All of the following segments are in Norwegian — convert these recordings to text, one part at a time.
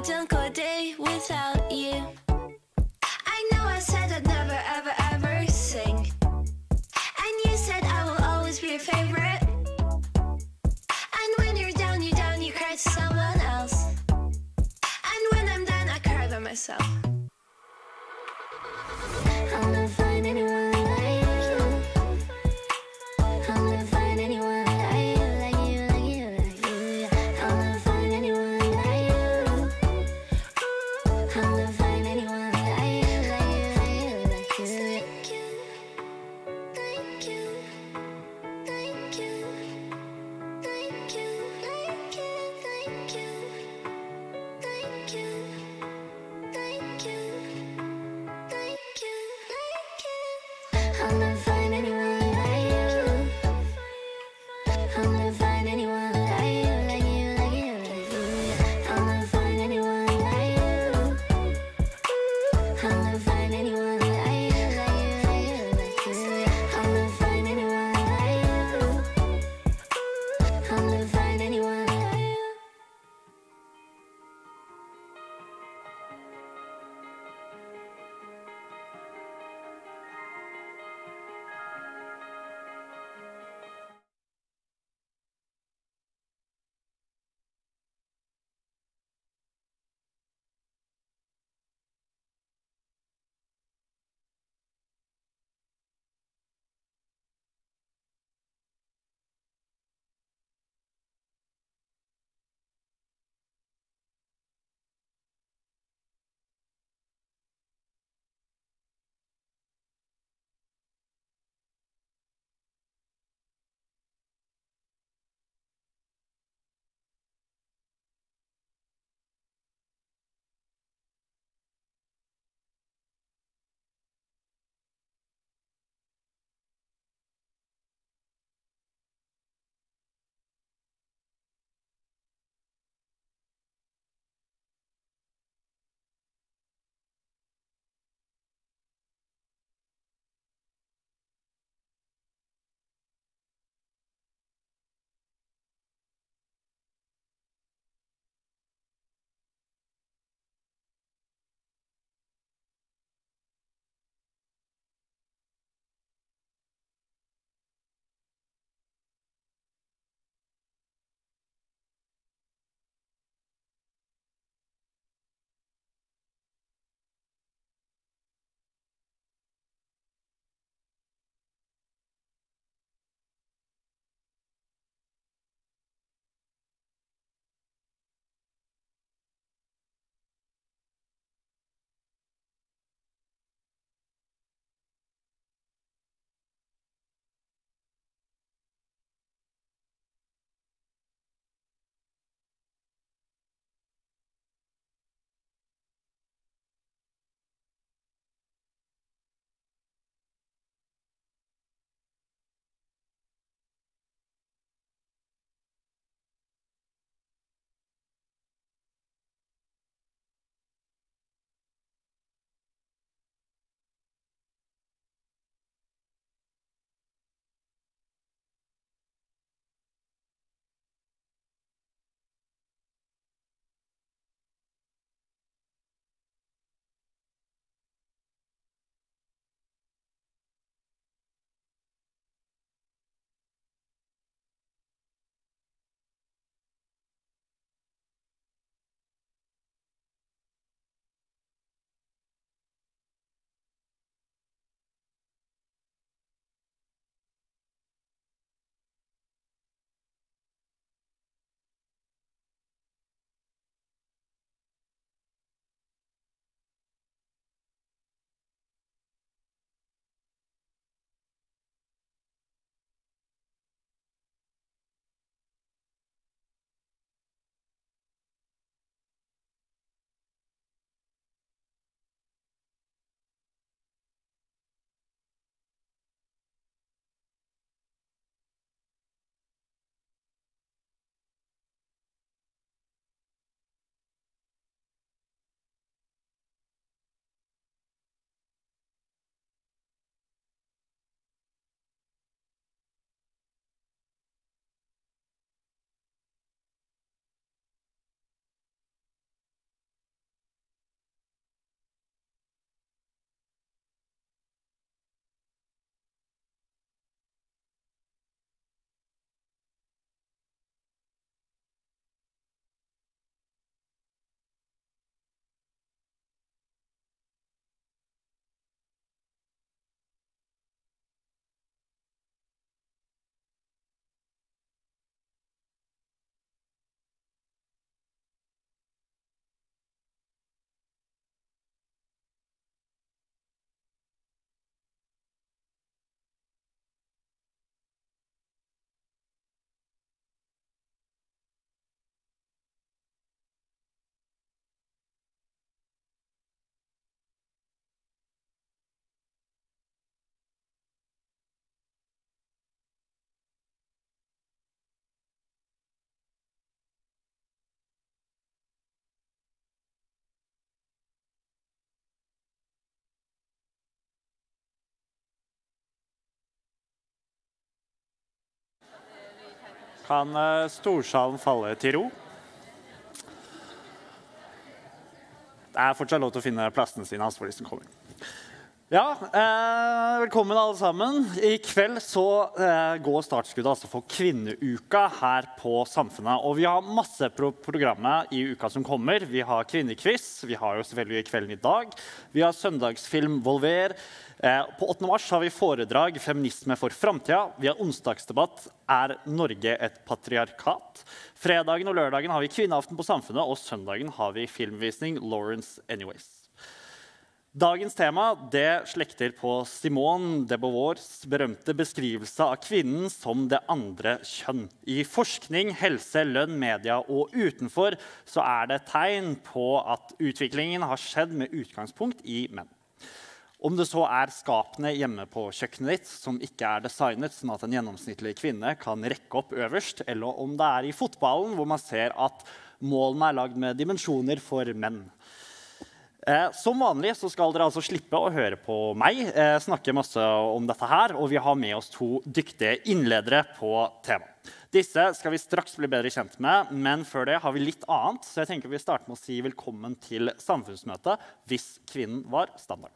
couldn't go a day without you. I know I said I'd never, ever, ever sing, and you said I will always be your favorite. And when you're down, you cry to someone else. And when I'm done, I cry by myself. I'll never find anyone like you. I'll never find anyone like you, like you, like you, like you. I'll never find anyone like you. Kan storsalen falle til ro? Det fortsatt lov til å finne plassene sine for de som kommer. Ja, velkommen alle sammen. I kveld så går startskuddet altså for kvinneuka her på Samfunnet. Og vi har masse programmer i uka som kommer. Vi har kvinnekviss, vi har jo selvfølgelig kvelden i dag. Vi har søndagsfilm Volver. På 8. mars har vi foredrag Feminisme for fremtiden. Vi har onsdagsdebatt Norge et patriarkat? Fredagen og lørdagen har vi kvinneaften på Samfunnet, og søndagen har vi filmvisning Lawrence Anyways. Dagens tema det slekter på Simone de Beauvoirs berømte beskrivelse av kvinnen som det andre kjønn. I forskning, helse, lønn, media og utenfor så det tegn på at utviklingen har skjedd med utgangspunkt i menn. Om det så skapene hjemme på kjøkkenet ditt som ikke designet sånn at en gjennomsnittlig kvinne kan rekke opp øverst, eller om det i fotballen hvor man ser at målene lagd med dimensjoner for menn. Som vanlig så skal dere altså slippe å høre på meg, snakke masse om dette her, og vi har med oss 2 dyktige innledere på temaet. Disse skal vi straks bli bedre kjent med, men før det har vi litt annet, så jeg tenker vi starter med å si velkommen til samfunnsmøtet hvis kvinnen var standard.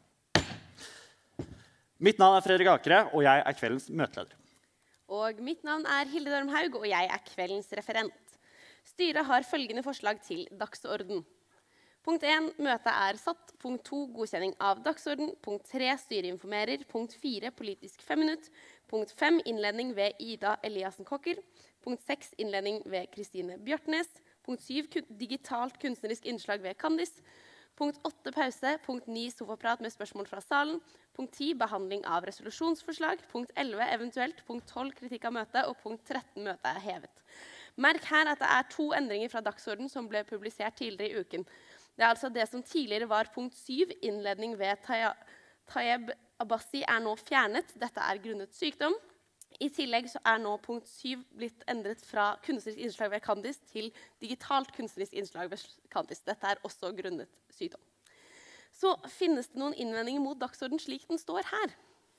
Mitt navn Fredrik Akere, og jeg kveldens møteleder. Og mitt navn Hilde Dormhaug, og jeg kveldens referent. Styret har følgende forslag til dagsorden. Punkt 1, møtet satt. Punkt 2, godkjenning av dagsorden. Punkt 3, styret informerer. Punkt 4, politisk 5 minutt. Punkt 5, innledning ved Ida Eliassen Kokker. Punkt 6, innledning ved Kristine Bjørtnes. Punkt 7, digitalt kunstnerisk innslag ved Candice. Punkt 8, pause. Punkt 9, sofaprat med spørsmål fra salen. Punkt 10, behandling av resolusjonsforslag. Punkt 11, eventuelt. Punkt 12, kritikk av møtet. Og punkt 13, møtet hevet. Merk her at det 2 endringer fra dagsorden som ble publisert tidligere i uken. Det altså det som tidligere var punkt 7, innledning ved Tayeb Abbasi nå fjernet. Dette grunnet sykdom. I tillegg så nå punkt 7 blitt endret fra kunstnerisk innslag ved Candice til digitalt kunstnerisk innslag ved Candice. Dette også grunnet sykdom. Så finnes det noen innvendinger mot dagsorden slik den står her?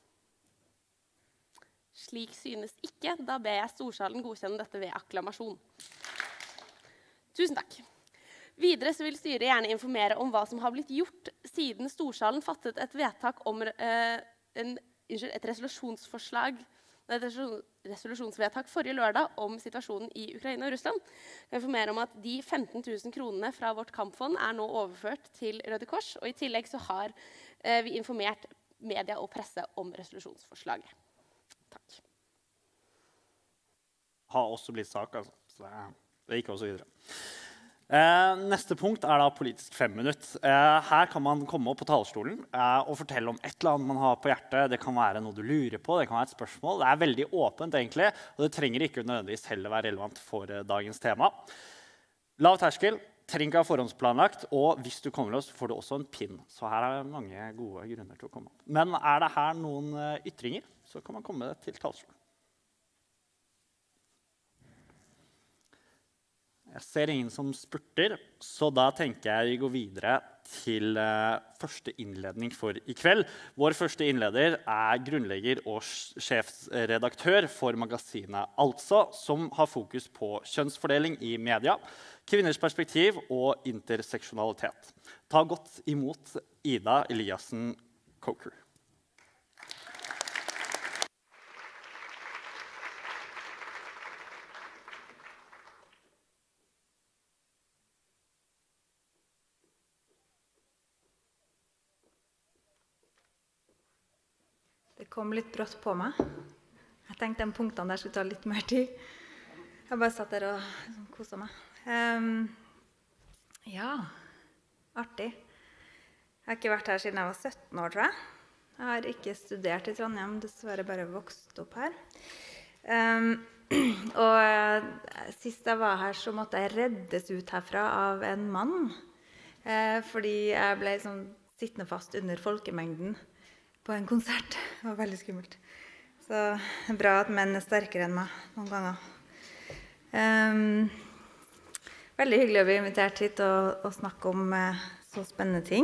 Slik synes ikke. Da ber jeg storsalen godkjenne dette ved akklamasjon. Tusen takk. Videre så vil styret gjerne informere om hva som har blitt gjort siden storsalen fattet et vedtak om et resolusjonsvedtak forrige lørdag om situasjonen i Ukraina og Russland. Jeg vil informere om at de 15 000 kronene fra vårt kampfond nå overført til Røde Kors, og i tillegg så har vi informert media og presse om resolusjonsforslaget. Takk. Har også blitt sak, altså. Så det gikk også videre. Neste punkt da politisk 5 minutt. Her kan man komme opp på talerstolen og fortelle om et eller annet man har på hjertet. Det kan være noe du lurer på, det kan være et spørsmål. Det veldig åpent egentlig, og det trenger ikke nødvendigvis heller være relevant for dagens tema. Lav terskel, trenger ikke ha forhåndsplanlagt, og hvis du kommer løs får du også en pin. Så her mange gode grunner til å komme opp. Men det her noen ytringer, så kan man komme til talerstolen. Jeg ser ingen som spurter, så da tenker jeg vi går videre til første innledning for i kveld. Vår første innleder grunnlegger og sjefsredaktør for magasinet Altså, som har fokus på kjønnsfordeling i media, kvinners perspektiv og interseksjonalitet. Ta godt imot Ida Eliassen Kokker. Det kom litt brått på meg. Jeg tenkte de punktene der skulle ta litt mer tid. Jeg bare satt der og koset meg. Ja, artig. Jeg har ikke vært her siden jeg var 17 år, tror jeg. Jeg har ikke studert i Trondheim, dessverre bare vokst opp her. Og sist jeg var her, så måtte jeg reddes ut herfra av en mann. Fordi jeg ble sånn sittende fast under folkemengden på en konsert. Det var veldig skummelt. Så det bra at menn sterkere enn meg noen ganger. Veldig hyggelig å bli invitert hit og snakke om så spennende ting.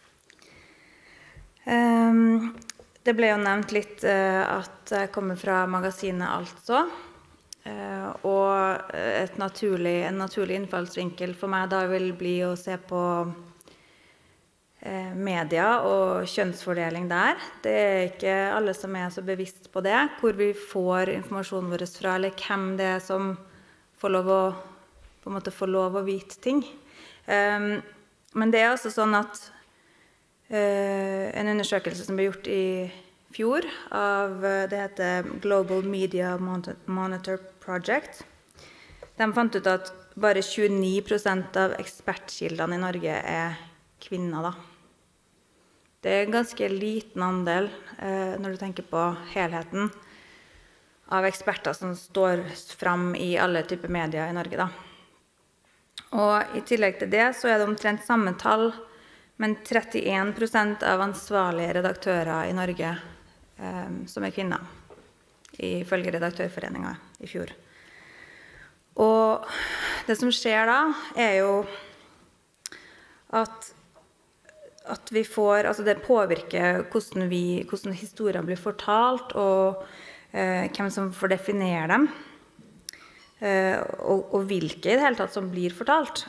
Det ble jo nevnt litt at jeg kommer fra magasinet Altså. Og en naturlig innfallsvinkel for meg da vil bli å se på media og kjønnsfordeling der. Det ikke alle som så bevisst på det, hvor vi får informasjonen vår fra, eller hvem det som får lov å, på en måte får lov å vite ting. Men det altså sånn at en undersøkelse som ble gjort i fjor av det heter Global Media Monitor Project. De fant ut at bare 29% av ekspertkildene i Norge kvinner da. Det en ganske liten andel når du tenker på helheten av eksperter som står frem i alle typer medier i Norge da. Og i tillegg til det så det omtrent samme tall, men 31% av ansvarlige redaktører i Norge som kvinner, ifølge Redaktørforeningen i fjor. Og det som skjer da jo at vi får, altså det påvirker hvordan historier blir fortalt, og hvem som får definere dem, og hvilke i det hele tatt som blir fortalt.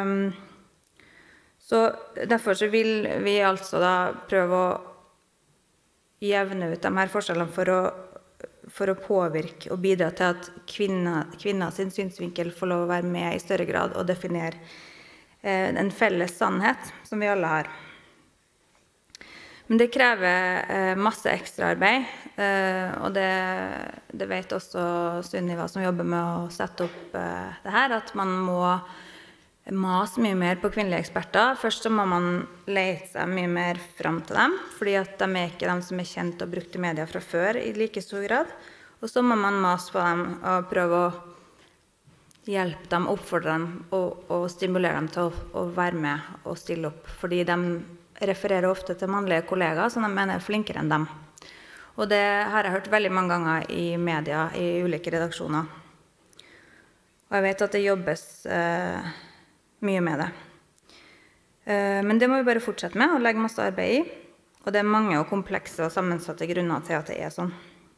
Så derfor så vil vi altså da prøve å jevne ut de her forskjellene for å påvirke og bidra til at kvinner sin synsvinkel får lov å være med i større grad og definere en felles sannhet som vi alle har. Men det krever masse ekstra arbeid, og det vet også Sunniva som jobber med å sette opp det her, at man må mase mye mer på kvinnelige eksperter. Først så må man lete seg mye mer frem til dem, fordi at de ikke de som kjent og brukt i media fra før i like stor grad. Og så må man mase på dem og prøve å hjelpe dem, oppfordre dem og stimulere dem til å være med og stille opp, fordi de refererer ofte til mannlige kollegaer som de mener flinkere enn dem. Og det har jeg hørt veldig mange ganger i media, i ulike redaksjoner. Og jeg vet at det jobbes mye med det. Men det må vi bare fortsette med og legge masse arbeid i. Og det mange og komplekse og sammensatte grunner til at det sånn.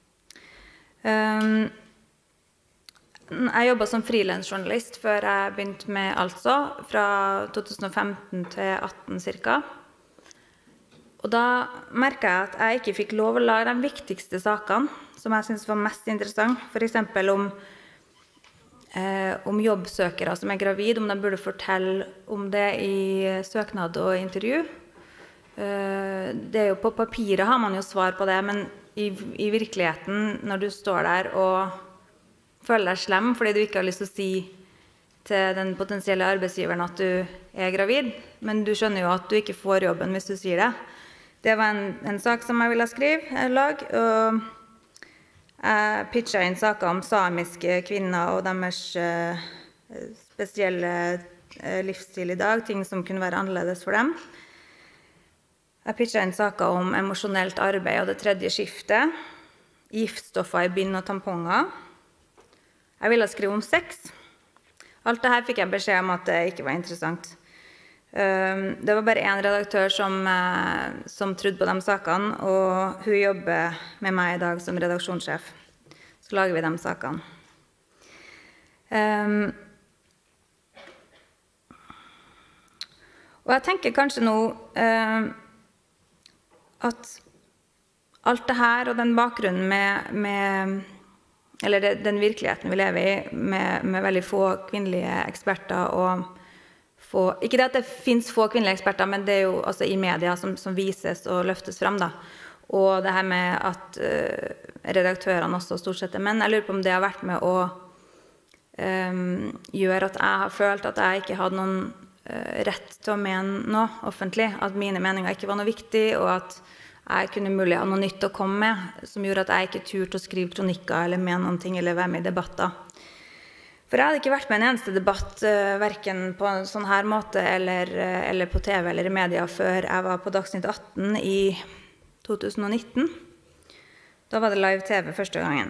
Jeg jobbet som freelance-journalist før jeg begynte med Altså, fra 2015 til 2018 cirka. Og da merket jeg at jeg ikke fikk lov å lage de viktigste sakene som jeg synes var mest interessant. For eksempel om jobbsøkere som gravid, om de burde fortelle om det i søknad og intervju. Det jo på papiret har man jo svar på det, men i virkeligheten, når du står der og føler deg slem fordi du ikke har lyst til å si til den potensielle arbeidsgiveren at du gravid, men du skjønner jo at du ikke får jobben hvis du sier det. Det var en sak som jeg ville skrive, lag, og jeg pitchet inn saker om samiske kvinner og deres spesielle livsstil i dag, ting som kunne være annerledes for dem. Jeg pitchet inn saker om emosjonelt arbeid og det tredje skiftet, giftstoffer i bind og tamponger. Jeg ville skrive om sex. Alt det her fikk jeg beskjed om at det ikke var interessant. Det var bare en redaktør som trodde på de sakene, og hun jobber med meg i dag som redaksjonssjef. Så lager vi de sakene. Og jeg tenker kanskje nå at alt det her og den bakgrunnen eller den virkeligheten vi lever i med veldig få kvinnelige eksperter og ikke det at det finnes få kvinnelige eksperter, men det jo altså i media som vises og løftes frem da. Og det her med at redaktørene også stort sett menn, jeg lurer på om det har vært med å gjøre at jeg har følt at jeg ikke hadde noen rett til å mene noe offentlig, at mine meninger ikke var noe viktig, og at jeg kunne mulig ha noe nytt å komme med, som gjorde at jeg ikke turte å skrive kronikker eller mene noen ting, eller være med i debatter. For jeg hadde ikke vært med en eneste debatt, hverken på en sånn her måte, eller på TV eller i media, før jeg var på Dagsnytt 18 i 2019. Da var det live TV første gangen.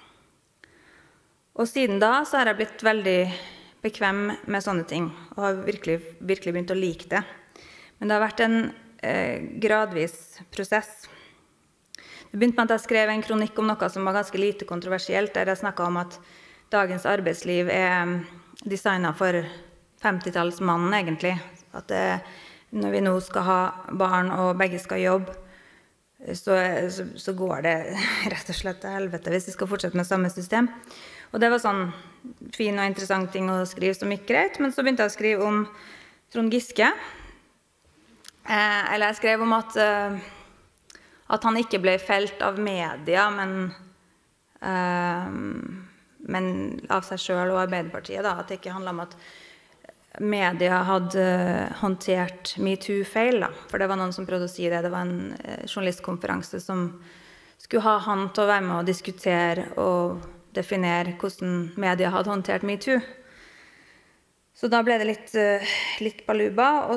Og siden da så har jeg blitt veldig bekvem med sånne ting, og har virkelig begynt å like det. Men det har vært en gradvis prosess. Det begynte med at jeg skrev en kronikk om noe som var ganske lite kontroversielt, der jeg snakket om at dagens arbeidsliv designet for 50-tallsmannen egentlig. At når vi nå skal ha barn og begge skal jobbe, så går det rett og slett til helvete hvis vi skal fortsette med samme system. Og det var sånn fin og interessant ting å skrive som gikk greit, men så begynte jeg å skrive om Trond Giske. Eller jeg skrev om at han ikke ble felt av media, men av seg selv og Arbeiderpartiet, da. At det ikke handlet om at media hadde håndtert MeToo-feil, da. For det var noen som prøvde å si det. Det var en journalistkonferanse som skulle ha han til å være med og diskutere og definere hvordan media hadde håndtert MeToo. Så da ble det litt baluba, og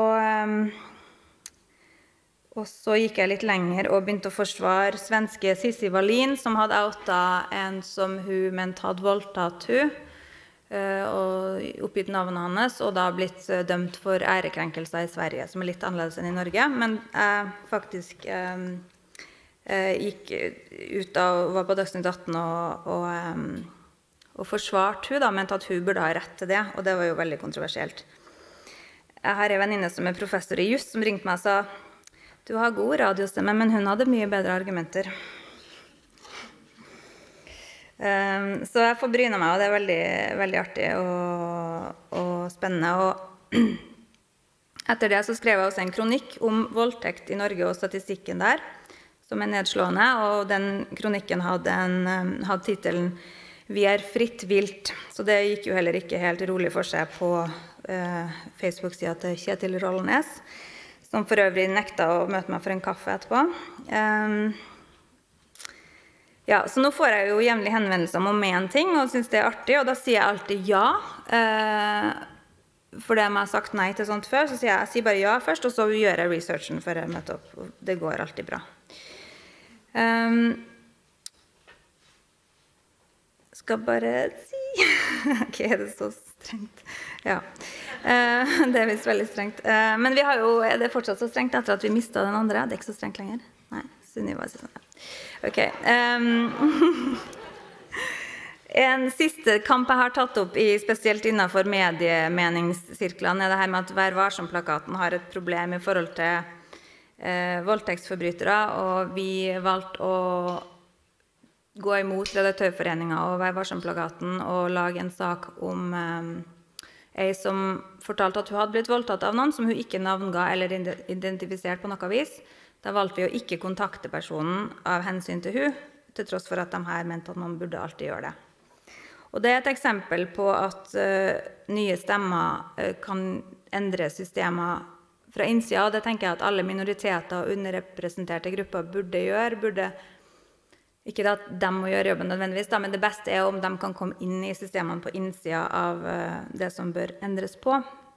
så gikk jeg litt lenger og begynte å forsvare svenske Cissi Wallin, som hadde outet en som hun mente hadde voldtatt hun, og oppgitt navnet hans, og da blitt dømt for ærekrenkelser i Sverige, som litt annerledes enn i Norge. Men jeg faktisk gikk ut og var på Dagsnytt 18 og forsvarte hun, da, mente at hun burde ha rett til det, og det var jo veldig kontroversielt. Jeg har en venninne som professor i just, som ringte meg og sa, du har god radiostemme, men hun hadde mye bedre argumenter. Så jeg får bryne meg, og det veldig, veldig artig og spennende. Og etter det så skrev jeg også en kronikk om voldtekt i Norge og statistikken der, som nedslående, og den kronikken hadde titelen «Vi fritt vilt», så det gikk jo heller ikke helt rolig for seg på Facebook-siden til Kjetil Rollnes, som for øvrig nekta å møte meg for en kaffe etterpå. Ja, så nå får jeg jo jevnlig henvendelser om en ting, og synes det artig, og da sier jeg alltid ja. For det jeg har sagt nei til sånt før, så sier jeg bare ja først, og så gjør jeg researchen før jeg møter opp. Det går alltid bra. Skal bare si... Ok, det er så strengt. Ja, det visst veldig strengt. Men vi har jo, det fortsatt så strengt etter at vi mistet den andre. Det ikke så strengt lenger. Nei, Sunniva sier sånn. Ok. En siste kamp jeg har tatt opp, spesielt innenfor mediemeningssirklene, det her med at Vær varsom-plakaten har et problem i forhold til voldtektsforbrytere, og vi valgte å gå imot Redaktørforeningen og Vær varsom-plakaten og lage en sak om ei som fortalte at hun hadde blitt voldtatt av noen som hun ikke navnga eller identifisert på noe vis. Da valgte vi å ikke kontakte personen av hensyn til hun, til tross for at de her mente at man burde alltid gjøre det. Og det er et eksempel på at nye stemmer kan endre systemer fra innsida, og det tenker jeg at alle minoriteter og underrepresenterte grupper burde gjøre. Ikke at de må gjøre jobben nødvendigvis, men det beste er om de kan komme inn i systemene på innsida av det som bør endres på.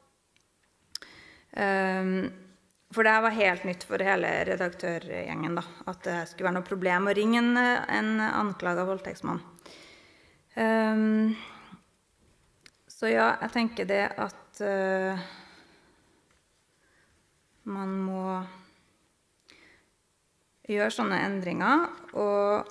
For det var helt nytt for hele redaktørgjengen, da, at det skulle være noe problem å ringe en anklaget voldtektsmann. Så ja, jeg tenker det at man må gjøre sånne endringer, og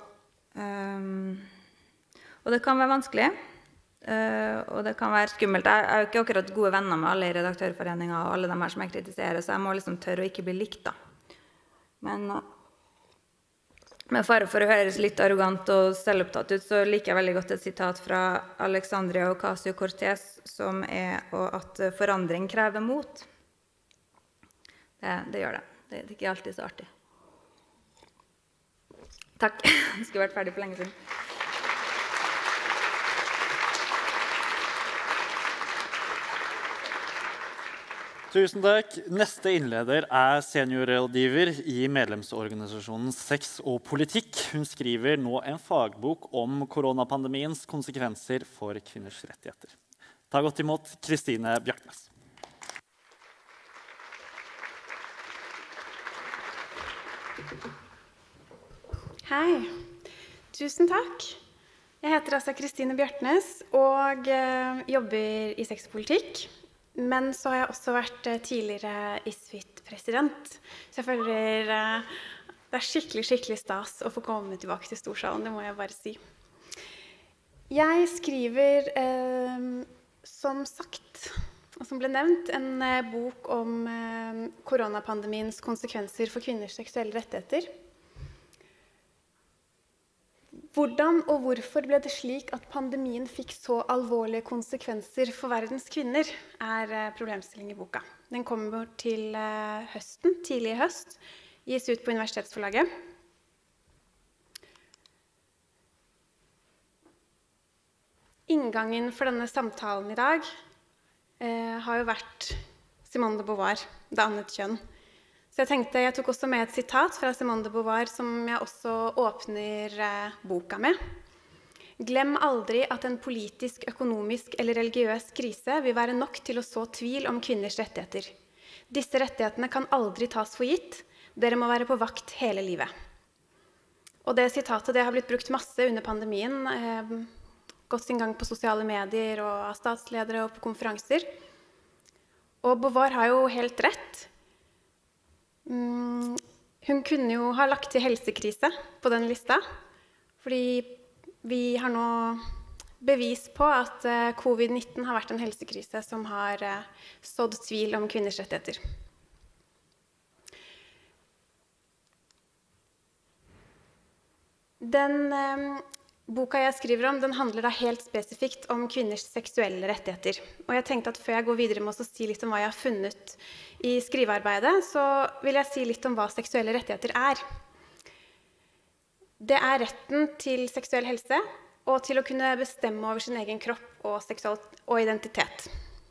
det kan være vanskelig, og det kan være skummelt. Jeg er jo ikke akkurat gode venner med alle i Redaktørforeningen og alle de her som jeg kritiserer, så jeg må liksom tørre å ikke bli likt, da. Men med fare for å høres litt arrogant og selvopptatt ut, så liker jeg veldig godt et sitat fra Alexandria Ocasio-Cortez, som at forandring krever mot. Det gjør det. Det er ikke alltid så artig. Takk. Jeg skulle vært ferdig for lenge siden. Tusen takk. Neste innleder er seniorrådgiver i medlemsorganisasjonen Sex og politikk. Hun skriver nå en fagbok om koronapandemiens konsekvenser for kvinners rettigheter. Ta godt imot Kristine Bjartnes. Hei, tusen takk. Jeg heter altså Kristine Bjartnes og jobber i sex og politikk. Men så har jeg også vært tidligere ISFIT-president. Så jeg føler det er skikkelig stas å få komme tilbake til storsalen, det må jeg bare si. Jeg skriver, som sagt, og som ble nevnt, en bok om koronapandemiens konsekvenser for kvinners seksuelle rettigheter. Hvordan og hvorfor ble det slik at pandemien fikk så alvorlige konsekvenser for verdens kvinner, problemstilling i boka. Den kommer til høsten, tidlig i høst, gis ut på Universitetsforlaget. Inngangen for denne samtalen i dag har jo vært Simone de Beauvoir, Det annet kjønn. Så jeg tok også med et sitat fra Simone de Beauvoir som jeg også åpner boka med. Glem aldri at en politisk, økonomisk eller religiøs krise vil være nok til å så tvil om kvinners rettigheter. Disse rettighetene kan aldri tas for gitt. Dere må være på vakt hele livet. Og det sitatet det har blitt brukt masse under pandemien, gått sin gang på sosiale medier og av statsledere og på konferanser. Og Beauvoir har jo helt rett. Hun kunne jo ha lagt til helsekrise på den lista, fordi vi har nå bevis på at covid-19 har vært en helsekrise som har sådd tvil om kvinners rettigheter. Den boka jeg skriver om, den handler da helt spesifikt om kvinners seksuelle rettigheter. Og jeg tenkte at før jeg går videre med å si litt om hva jeg har funnet i skrivearbeidet, så vil jeg si litt om hva seksuelle rettigheter er. Det er retten til seksuell helse og til å kunne bestemme over sin egen kropp og identitet.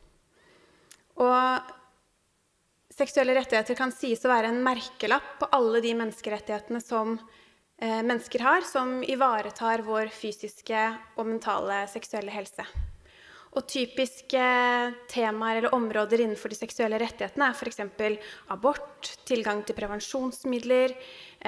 Og seksuelle rettigheter kan sies å være en merkelapp på alle de menneskerettighetene som mennesker har, som ivaretar vår fysiske og mentale seksuelle helse. Og typiske temaer eller områder innenfor de seksuelle rettighetene for eksempel abort, tilgang til prevensjonsmidler,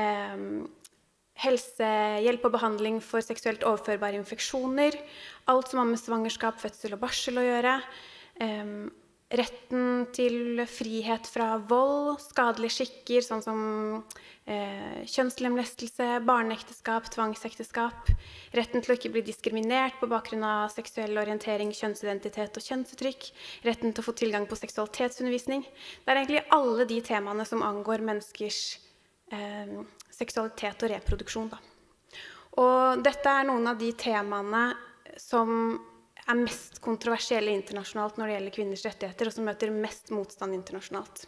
helsehjelp og behandling for seksuelt overførbare infeksjoner, alt som har med svangerskap, fødsel og barsel å gjøre, retten til frihet fra vold, skadelige skikker, sånn som kjønnslemlestelse, barneekteskap, tvangsekteskap, retten til å ikke bli diskriminert på bakgrunn av seksuell orientering, kjønnsidentitet og kjønnsuttrykk, retten til å få tilgang på seksualitetsundervisning. Det er egentlig alle de temaene som angår menneskers seksualitet og reproduksjon. Da. Og dette er noen av de temaene som er mest kontroversielle internasjonalt når det gjelder kvinners rettigheter, og som møter mest motstand internasjonalt.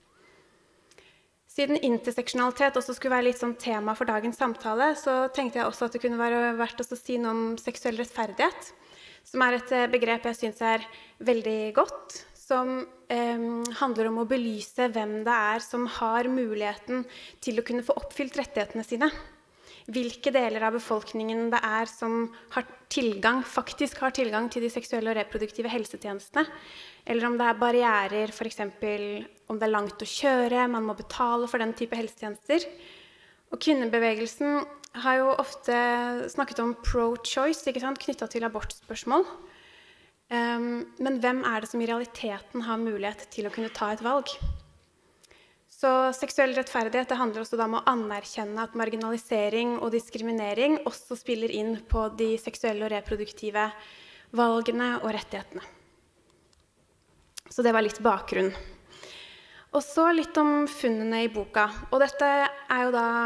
Siden interseksjonalitet også skulle være litt sånn tema for dagens samtale, så tenkte jeg også at det kunne være verdt å si noe om seksuell rettferdighet, som er et begrep jeg synes er veldig godt, som handler om å belyse hvem det er som har muligheten til å kunne få oppfylt rettighetene sine. Hvilke deler av befolkningen det er som faktisk har tilgang til de seksuelle og reproduktive helsetjenestene, eller om det er barrierer, for eksempel om det er langt å kjøre, man må betale for den type helsetjenester. Og kvinnebevegelsen har jo ofte snakket om pro-choice, knyttet til abortspørsmål. Men hvem er det som i realiteten har mulighet til å kunne ta et valg? Så seksuell rettferdighet det handler også da om å anerkjenne at marginalisering og diskriminering også spiller inn på de seksuelle og reproduktive valgene og rettighetene. Så det var litt bakgrunn. Og så litt om funnene i boka. Og dette er jo da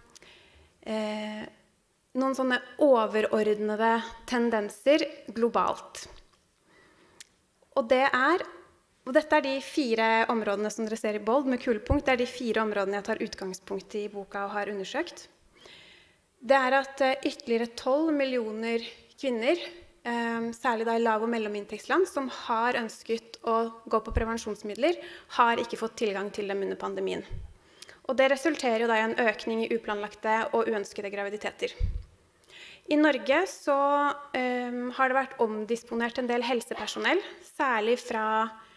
noen sånne overordnede tendenser globalt. Og dette er de 4 områdene som dere ser i bold med kulepunkt. Det er de 4 områdene jeg tar utgangspunkt i boka og har undersøkt. Det er at ytterligere 12 millioner kvinner, særlig da i lav- og mellominntektsland, som har ønsket å gå på prevensjonsmidler, har ikke fått tilgang til dem under pandemien. Og det resulterer jo da i en økning i uplanlagte og uønskede graviditeter. I Norge så har det vært omdisponert en del helsepersonell, særlig fra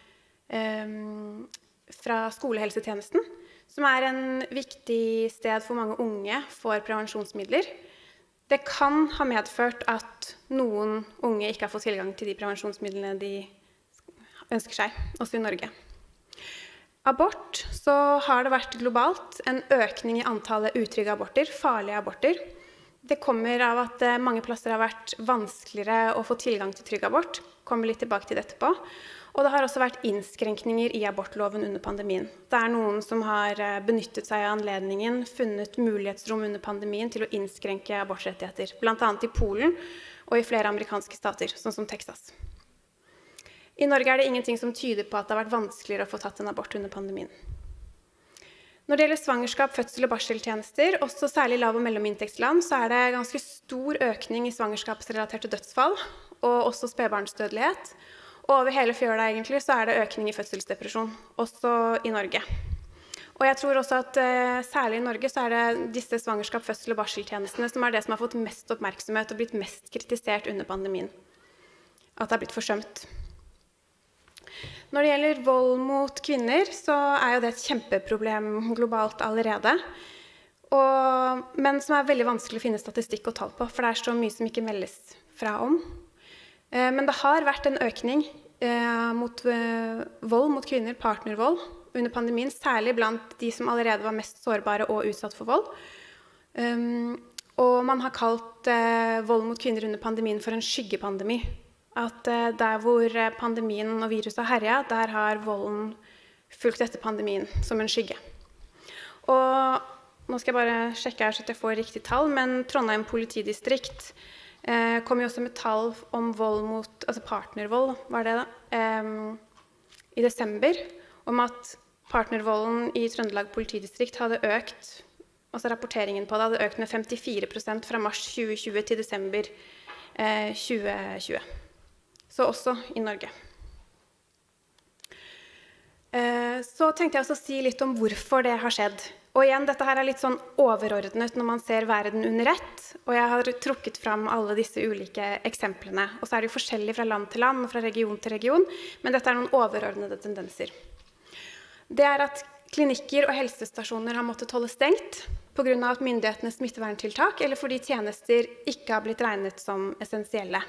skolehelsetjenesten, som er en viktig sted for mange unge for prevensjonsmidler. Det kan ha medført at noen unge ikke har fått tilgang til de prevensjonsmidlene de ønsker seg, også i Norge. Abort, så har det vært globalt en økning i antallet utrygge aborter, farlige aborter. Det kommer av at mange plasser har vært vanskeligere å få tilgang til trygg abort. Kommer litt tilbake til det etterpå. Og det har også vært innskrenkninger i abortloven under pandemien. Det noen som har benyttet seg av anledningen, funnet mulighetsrom under pandemien til å innskrenke abortrettigheter, blant annet i Polen og i flere amerikanske stater, sånn som Texas. I Norge det ingenting som tyder på at det har vært vanskeligere å få tatt en abort under pandemien. Når det gjelder svangerskap, fødsel og barseltjenester, også særlig lav- og mellominntektsland, så det ganske stor økning i svangerskapsrelaterte dødsfall, og også spedbarnsdødelighet. Og over hele fjøla egentlig så det økning i fødselsdepresjon, også i Norge. Og jeg tror også at særlig i Norge så det disse svangerskap, fødsel og barseltjenestene som det som har fått mest oppmerksomhet og blitt mest kritisert under pandemien. At det har blitt forsømt. Når det gjelder vold mot kvinner, så jo det et kjempeproblem globalt allerede. Men som veldig vanskelig å finne statistikk og tall på, for det så mye som ikke meldes fra om. Men det har vært en økning mot vold mot kvinner, partnervold, under pandemien, særlig blant de som allerede var mest sårbare og utsatt for vold. Og man har kalt vold mot kvinner under pandemien for en skyggepandemi. At der hvor pandemien og viruset har herjet, der har volden fulgt etter pandemien som en skygge. Og nå skal jeg bare sjekke her så at jeg får riktig tall, men Trondheim politidistrikt kom jo også med tall om vold mot, altså partnervold, var det da, i desember, om at partnervolden i Trøndelag politidistrikt hadde økt, altså rapporteringen på det hadde økt med 54% fra mars 2020 til desember 2020. Så også i Norge. Så tenkte jeg også å si litt om hvorfor det har skjedd. Og igjen, dette her litt sånn overordnet når man ser verden under ett, og jeg har trukket fram alle disse ulike eksemplene. Og så det jo forskjellig fra land til land og fra region til region, men dette noen overordnede tendenser. Det at klinikker og helsestasjoner har måttet holde stengt på grunn av at myndighetenes smitteverntiltak, eller fordi tjenester ikke har blitt regnet som essensielle.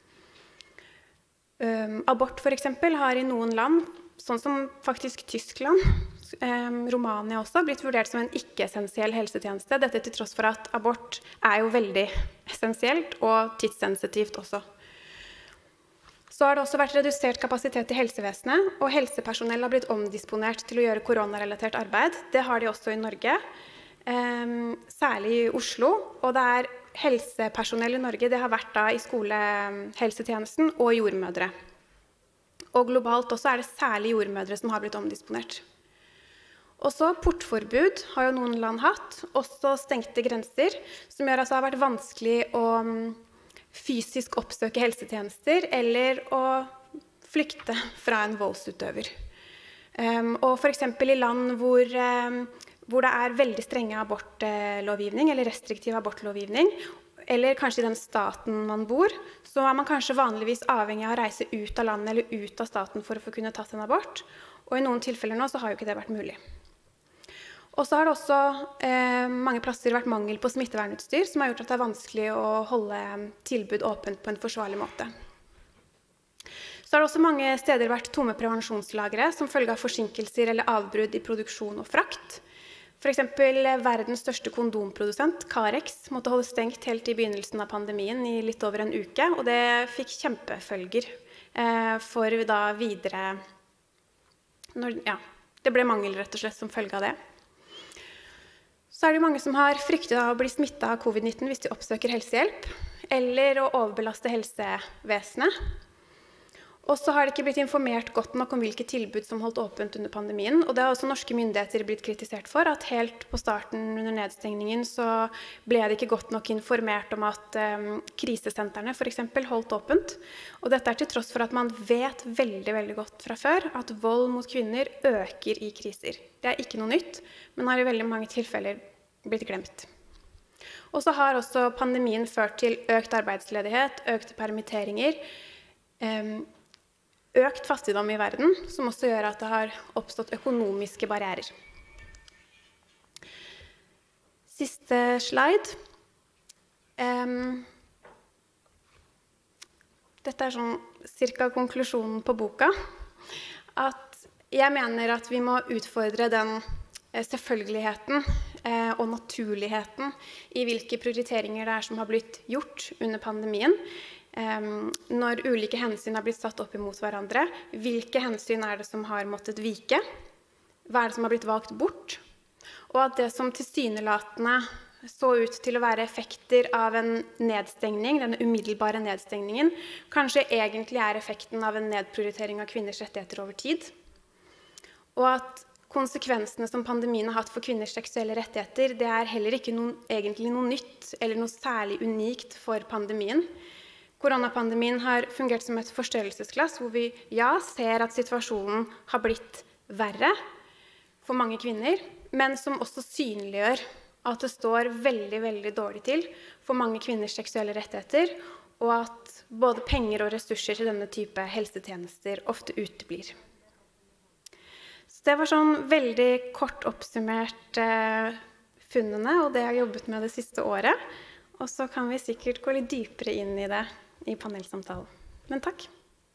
Abort for eksempel har i noen land, sånn som faktisk Tyskland, Romania også, blitt vurdert som en ikke-essensiell helsetjeneste. Dette til tross for at abort jo veldig essensielt og tidssensitivt også. Så har det også vært redusert kapasitet i helsevesenet, og helsepersonell har blitt omdisponert til å gjøre koronarelatert arbeid. Det har de også i Norge, særlig i Oslo, og det helsepersonell i Norge, det har vært da i skolehelsetjenesten og jordmødre. Og globalt også det særlig jordmødre som har blitt omdisponert. Også portforbud har jo noen land hatt, også stengte grenser, som gjør at det har vært vanskelig å fysisk oppsøke helsetjenester, eller å flykte fra en voldsutøver. Og for eksempel i land hvor det veldig strenge abortlovgivning, eller restriktiv abortlovgivning, eller kanskje i den staten man bor, så man kanskje vanligvis avhengig av å reise ut av landet eller ut av staten for å få kunne tatt en abort. Og i noen tilfeller nå så har jo ikke det vært mulig. Og så har det også mange plasser vært mangel på smittevernutstyr, som har gjort at det vanskelig å holde tilbud åpent på en forsvarlig måte. Så har det også mange steder vært tomme prevensjonslagre som følge av forsinkelser eller avbrudd i produksjon og frakt. For eksempel verdens største kondomprodusent, Carex, måtte holde stengt helt i begynnelsen av pandemien i litt over en uke, og det fikk kjempefølger for da videre, det ble mangel rett og slett som følge av det. Så det jo mange som har fryktet å bli smittet av covid-19 hvis de oppsøker helsehjelp, eller å overbelaste helsevesenet. Og så har det ikke blitt informert godt nok om hvilke tilbud som holdt åpent under pandemien, og det har også norske myndigheter blitt kritisert for, at helt på starten under nedstengningen så ble det ikke godt nok informert om at krisesentrene for eksempel holdt åpent. Og dette til tross for at man vet veldig, veldig godt fra før at vold mot kvinner øker i kriser. Det ikke noe nytt, men har i veldig mange tilfeller blitt glemt. Og så har også pandemien ført til økt arbeidsledighet, økte permitteringer, økt fattigdom i verden, som også gjør at det har oppstått økonomiske barrierer. Siste slide. Dette sånn cirka konklusjonen på boka. At jeg mener at vi må utfordre den selvfølgeligheten og naturligheten i hvilke prioriteringer det som har blitt gjort under pandemien. Når ulike hensyn har blitt satt opp imot hverandre, hvilke hensyn det som har måttet vike? Hva det som har blitt valgt bort? Og at det som tilsynelatende så ut til å være effekter av en nedstengning, denne umiddelbare nedstengningen, kanskje egentlig effekten av en nedprioritering av kvinners rettigheter over tid. Og at konsekvensene som pandemien har hatt for kvinners seksuelle rettigheter, det heller ikke egentlig noe nytt eller noe særlig unikt for pandemien. Koronapandemien har fungert som et forstørrelsesglass, hvor vi ser at situasjonen har blitt verre for mange kvinner, men som også synliggjør at det står veldig, veldig dårlig til for mange kvinners seksuelle rettigheter, og at både penger og ressurser til denne type helsetjenester ofte uteblir. Så det var sånn veldig kort oppsummert funnene, og det jeg har jobbet med det siste året. Og så kan vi sikkert gå litt dypere inn i det i panelsamtalen. Men takk.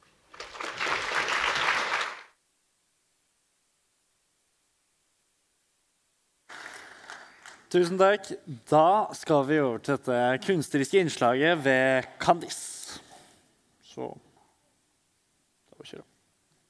Tusen takk. Da skal vi over til dette kunstneriske innslaget ved Candice. Så da kjører vi.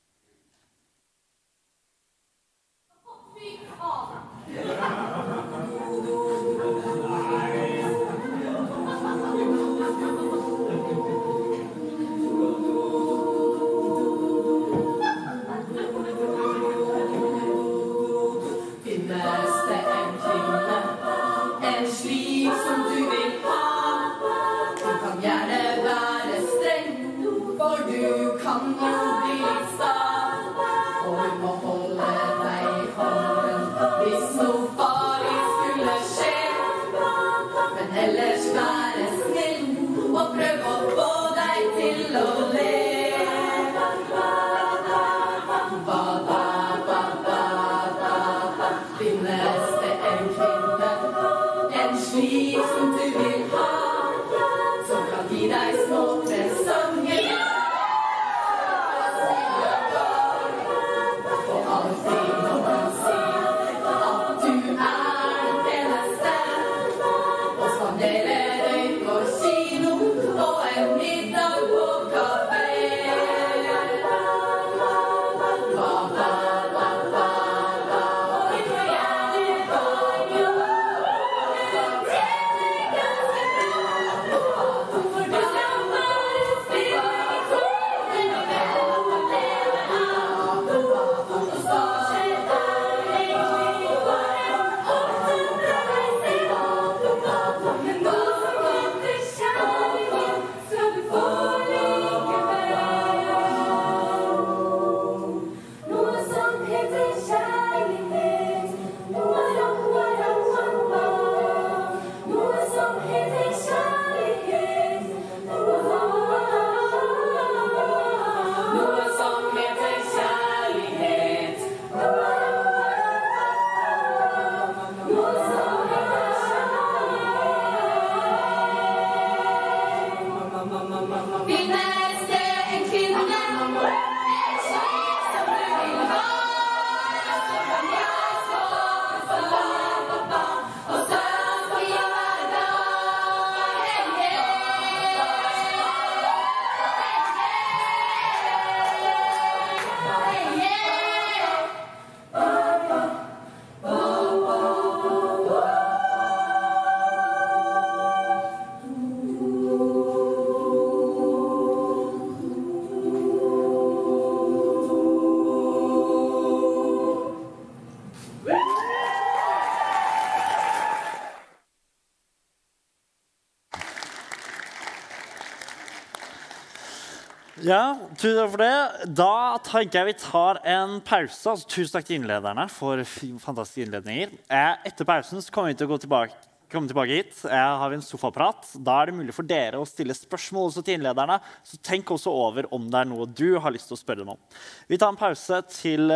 Ja, tusen takk for det. Da tenker jeg vi tar en pause. Altså, tusen takk til innlederne for fantastiske innledninger. Etter pausen så kommer vi til å komme tilbake hit. Jeg har en sofaprat. Da det mulig for dere å stille spørsmål også til innlederne. Så tenk også over om det noe du har lyst til å spørre dem om. Vi tar en pause til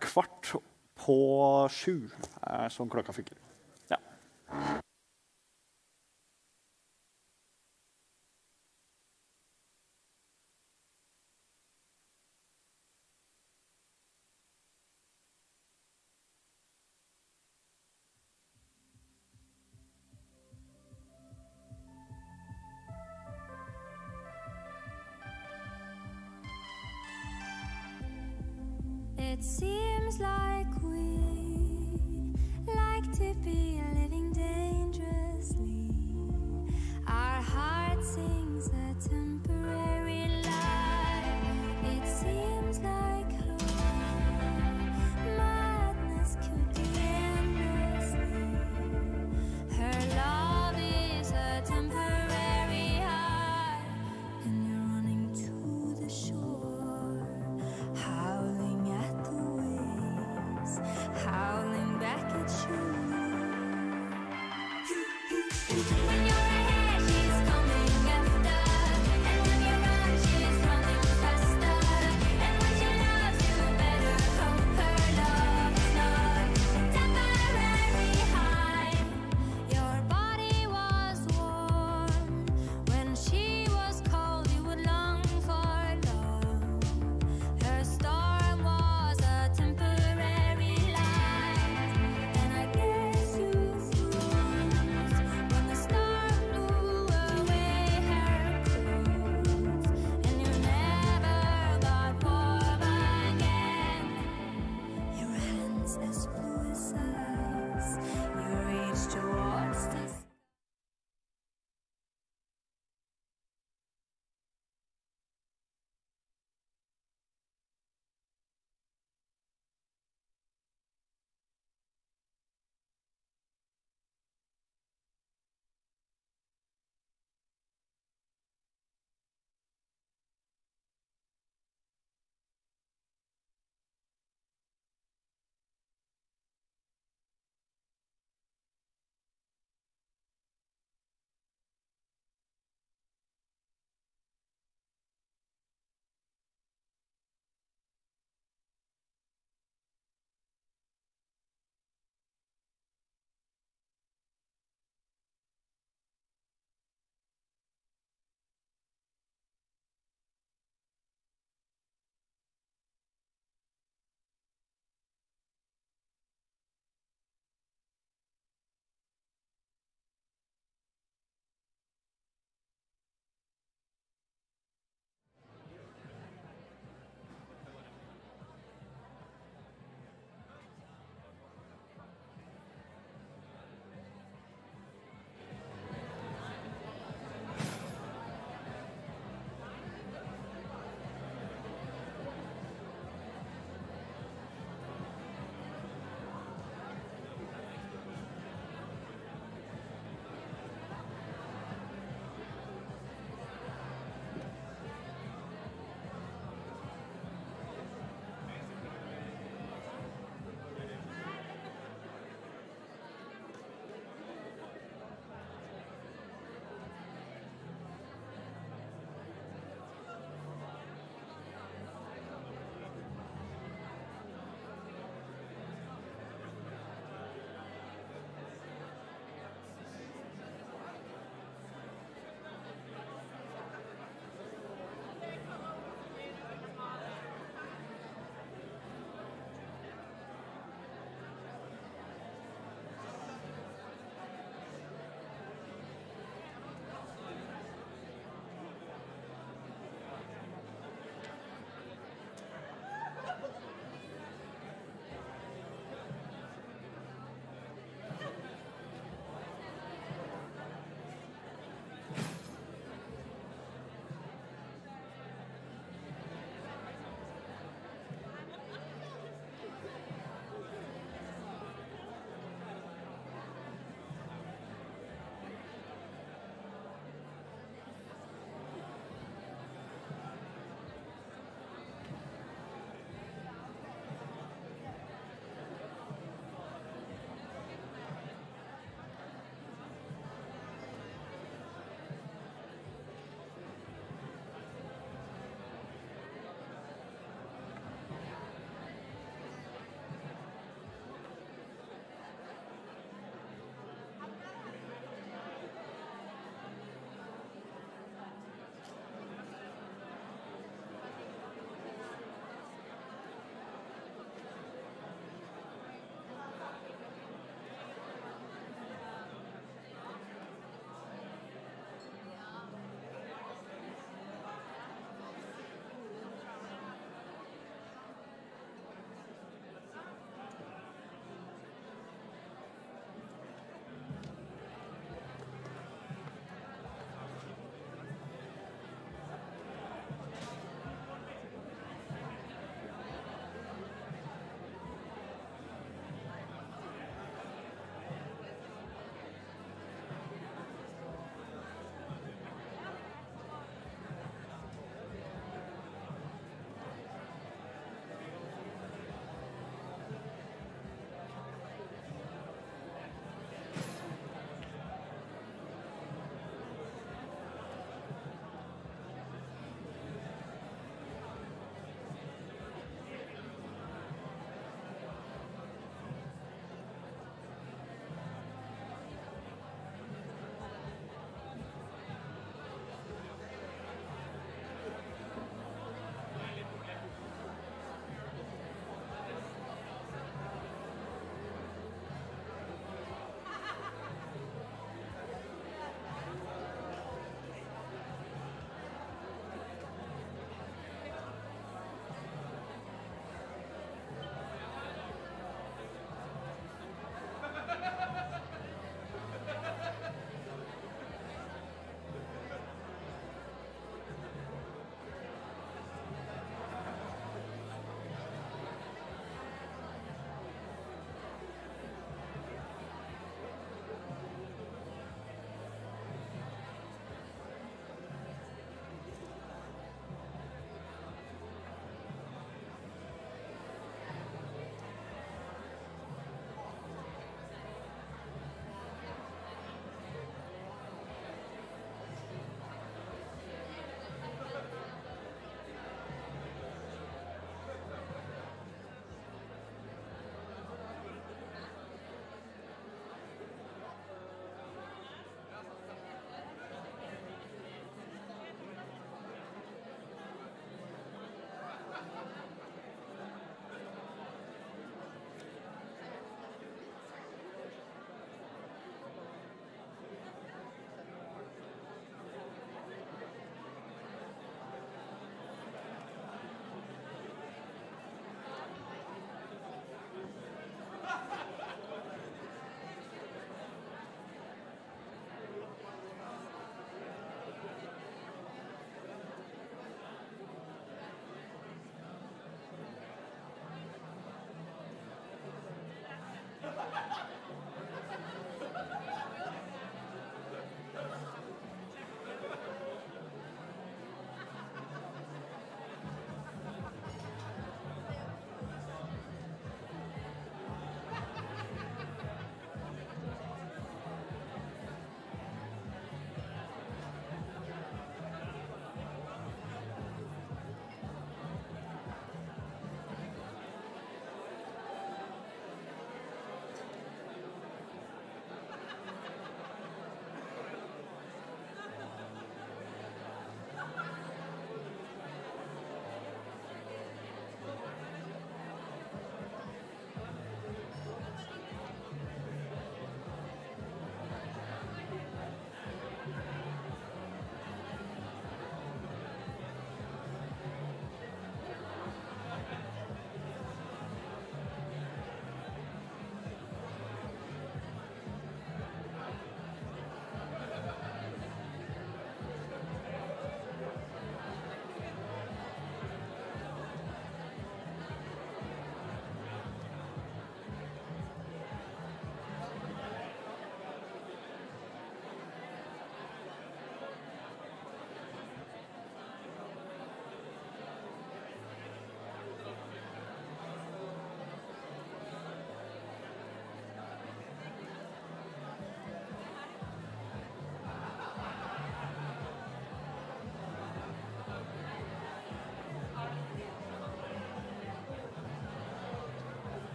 6:15, som klokka funker. Ja. It seems like we like to be living dangerously. Our heart sings a temporary lie. It seems like madness could be endlessly. Her love is a temporary high, and you're running to the shore, howling at the waves, howling back at you. When you're ahead, she's coming after, and when you run, she's running faster. And when she loves you, better hope her love is not temporary high. Your body was warm when she was cold. You would long for love. Her storm was a temporary light, and I guess you froze when the storm blew away her clothes, and you never got warm again. Your hands as blue as ice, you reached towards the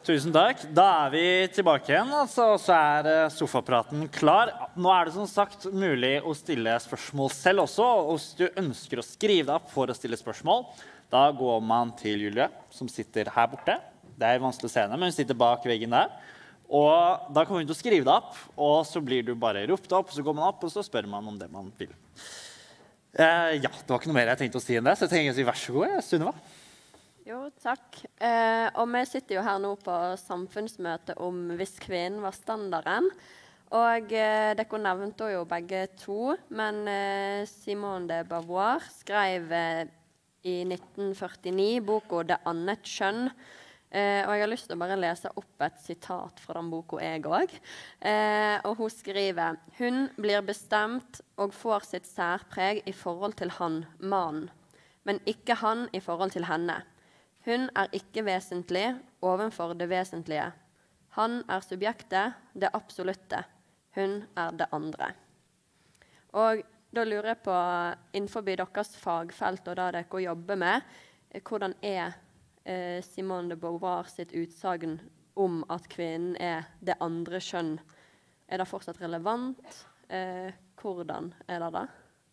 Tusen takk. Da vi tilbake igjen, altså, så sofapraten klar. Nå det som sagt mulig å stille spørsmål selv også, og hvis du ønsker å skrive deg opp for å stille spørsmål, da går man til Julie, som sitter her borte. Det vanskelig å se henne, men hun sitter bak veggen der. Og da kommer hun til å skrive deg opp, og så blir du bare ropt opp, så går man opp, og så spør man om det man vil. Ja, det var ikke noe mer jeg tenkte å si enn det, så jeg tenker å si vær så god, Sunniva. Jo, takk. Og vi sitter jo her nå på samfunnsmøte om hvis kvinnen var standarden. Og dere nevnte jo begge to, men Simone de Beauvoir skrev i 1949 boka «Det annet kjønn». Og jeg har lyst til å bare lese opp et sitat fra den boka jeg også. Og hun skriver: «Hun blir bestemt og får sitt særpreg i forhold til han, mannen, men ikke han i forhold til henne. Hun ikke vesentlig ovenfor det vesentlige. Han subjektet, det absolutte. Hun det andre.» Og da lurer jeg på, innenfor deres fagfelt og det dere jobber med, hvordan Simone de Beauvoir sitt utsagn om at kvinnen det andre kjønn? Det fortsatt relevant? Hvordan det da?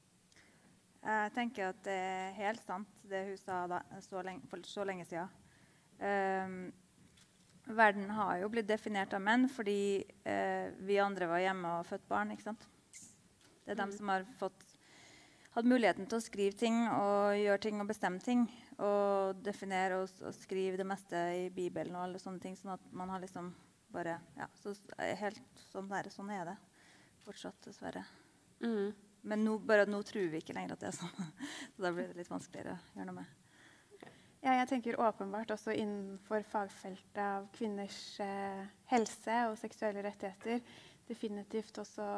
Jeg tenker at det helt sant, det hun sa for så lenge siden. Verden har jo blitt definert av menn fordi vi andre var hjemme og født barn, ikke sant? Det dem som har hatt muligheten til å skrive ting og gjøre ting og bestemme ting, og definere og skrive det meste i Bibelen og alle sånne ting, sånn at man har liksom bare, ja, så helt sånn det fortsatt, dessverre. Men nå tror vi ikke lenger at det sånn, så da blir det litt vanskeligere å gjøre noe med. Ja, jeg tenker åpenbart også innenfor fagfeltet av kvinners helse og seksuelle rettigheter, definitivt også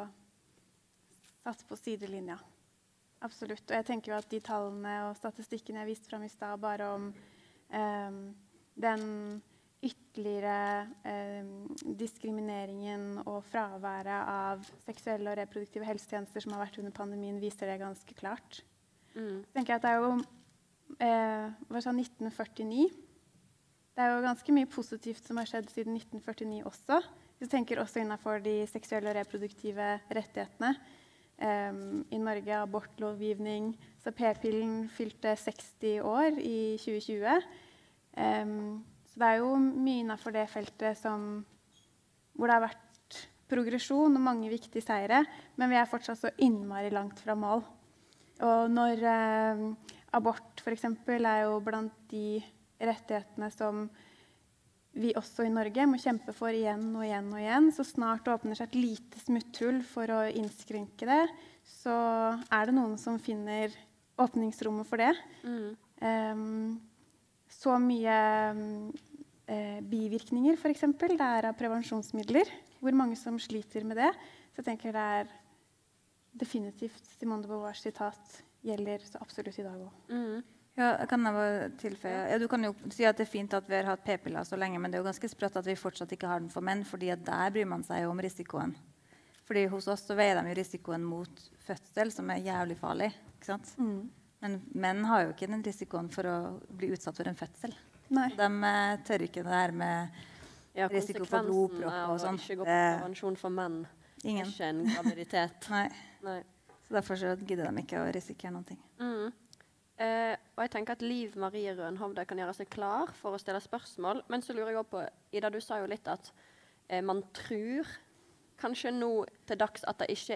satt på sidelinja. Absolutt, og jeg tenker jo at de tallene og statistikken jeg viste frem i sted, bare om den ytterligere diskrimineringen og fraværet av seksuelle og reproduktive helsetjenester som har vært under pandemien, viser det ganske klart. Så tenker jeg at det jo 1949. Det jo ganske mye positivt som har skjedd siden 1949 også. Vi tenker også innenfor de seksuelle og reproduktive rettighetene. I Norge abortlovgivning, så p-pillen fylte 60 år i 2020. Så det jo mye innenfor det feltet hvor det har vært progresjon og mange viktige seire, men vi fortsatt så innmari langt fra mål. Og når abort for eksempel jo blant de rettighetene som vi også i Norge må kjempe for igjen og igjen og igjen, så snart åpner seg et lite smutthull for å innskrenke det, så det noen som finner åpningsrommet for det. Så mye bivirkninger for eksempel, det av prevensjonsmidler, hvor mange som sliter med det, så jeg tenker det definitivt Simone de Beauvoirs sitat gjelder så absolutt i dag også. Ja, kan jeg bare tilføye? Ja, du kan jo si at det fint at vi har hatt p-piller så lenge, men det jo ganske sprøtt at vi fortsatt ikke har den for menn, fordi at der bryr man seg jo om risikoen. Fordi hos oss så veier de jo risikoen mot fødsel, som jævlig farlig, ikke sant? Men menn har jo ikke den risikoen for å bli utsatt for en fødsel. Nei. De tør ikke det der med risiko for blodpropp og sånn. Ikke gå på prevensjon for menn. Ingen. Ikke en graviditet. Nei. Så derfor så gidder de ikke å risikere noen ting. Og jeg tenker at Liv Marie Rønhovde kan gjøre seg klar for å stille spørsmål, men så lurer jeg også på, Ida, du sa jo litt at man tror kanskje nå til dags at det ikke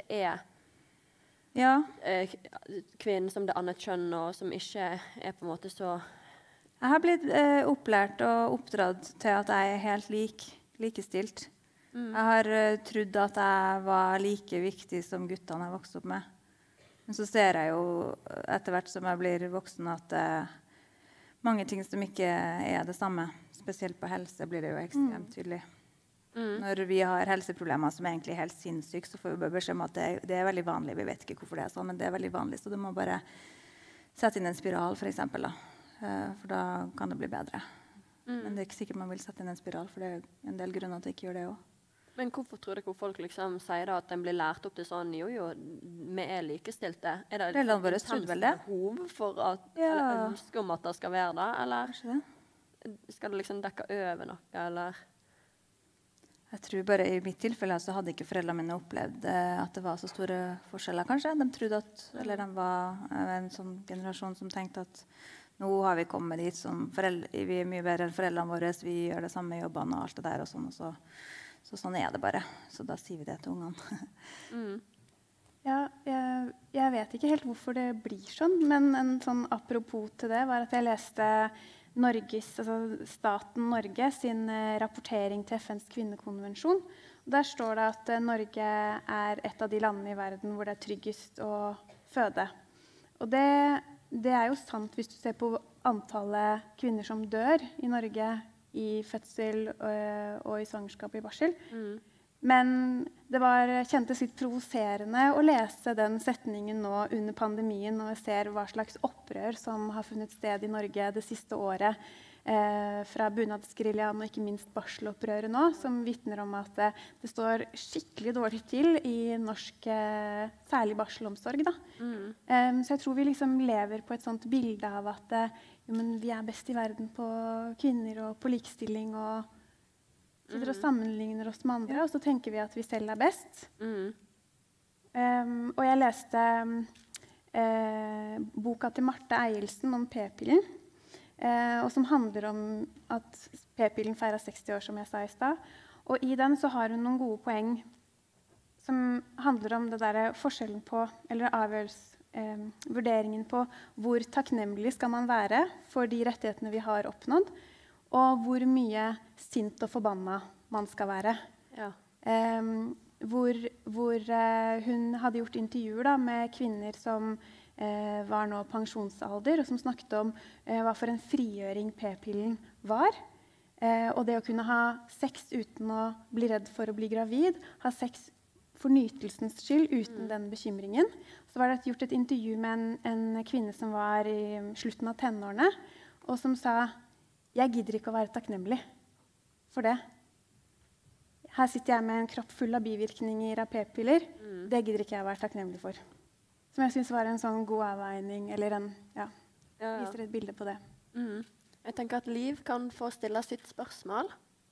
kvinnen som det annet kjønn, og som ikke på en måte så... Jeg har blitt opplært og oppdratt til at jeg helt likestilt. Jeg har trodd at jeg var like viktig som guttene jeg vokste opp med. Men så ser jeg jo etter hvert som jeg blir voksen at mange ting som ikke det samme, spesielt på helse, blir det jo ekstremt tydelig. Når vi har helseproblemer som egentlig helt sinnssykt, så får vi bare beskjed om at det veldig vanlig. Vi vet ikke hvorfor det sånn, men det veldig vanlig, så du må bare sette inn en spiral, for eksempel. For da kan det bli bedre. Men det ikke sikkert man vil sette inn en spiral, for det en del grunner til å ikke gjøre det også. Men hvorfor tror dere folk liksom sier da at den blir lært opp til sånn, jo, vi likestilte? Det Foreldrene våre trodde vel det? Behov for eller ønske om at det skal være det, eller? Kanskje det. skal det liksom dekke over noe, eller? Jeg tror bare i mitt tilfelle så hadde ikke foreldrene mine opplevd at det var så store forskjeller, kanskje. De trodde at, eller de var en sånn generasjon som tenkte at nå har vi kommet dit som vi mye bedre enn foreldrene våre, vi gjør det samme i jobbene og alt det der og sånn, så sånn det bare. Så da sier vi det til ungene. Ja, jeg vet ikke helt hvorfor det blir sånn, men en sånn apropos til det var at jeg leste staten Norge sin rapportering til FNs kvinnekonvensjon. Der står det at Norge er et av de landene i verden hvor det er tryggest å føde. Og det er jo sant hvis du ser på antallet kvinner som dør i Norge i fødsel og i svangerskap i barsel. Men det kjentes litt provoserende å lese den setningen nå under pandemien når vi ser hva slags opprør som har funnet sted i Norge det siste året fra bunadsgeriljaen og ikke minst barselopprøret nå, som vitner om at det står skikkelig dårlig til i norsk, særlig barselomsorg. Så jeg tror vi liksom lever på et sånt bilde av at vi er best i verden på kvinner og på likestilling og sitter og sammenligner oss med andre, og så tenker vi at vi selv er best. Og jeg leste boka til Marte Eielsen om p-pillen, og som handler om at p-pillen feirer 60 år, som jeg sa i sted. Og i den så har hun noen gode poeng som handler om det der forskjellen på, eller vurderingen på hvor takknemlig skal man være for de rettighetene vi har oppnådd, og hvor mye sint og forbanna man skal være. Ja. Hvor hun hadde gjort intervjuer med kvinner som var nå pensjonsalder, og som snakket om hva for en frigjøring p-pillen var. Og det å kunne ha sex uten å bli redd for å bli gravid, ha sex for nytelsens skyld uten den bekymringen. Så var det gjort et intervju med en kvinne som var i slutten av tenårene, og som sa: jeg gidder ikke å være takknemlig for det. Her sitter jeg med en kropp full av bivirkninger av p-piller. Det gidder ikke jeg å være takknemlig for. Som jeg synes var en sånn god avveining, eller viser et bilde på det. Jeg tenker at Liv kan få stille sitt spørsmål.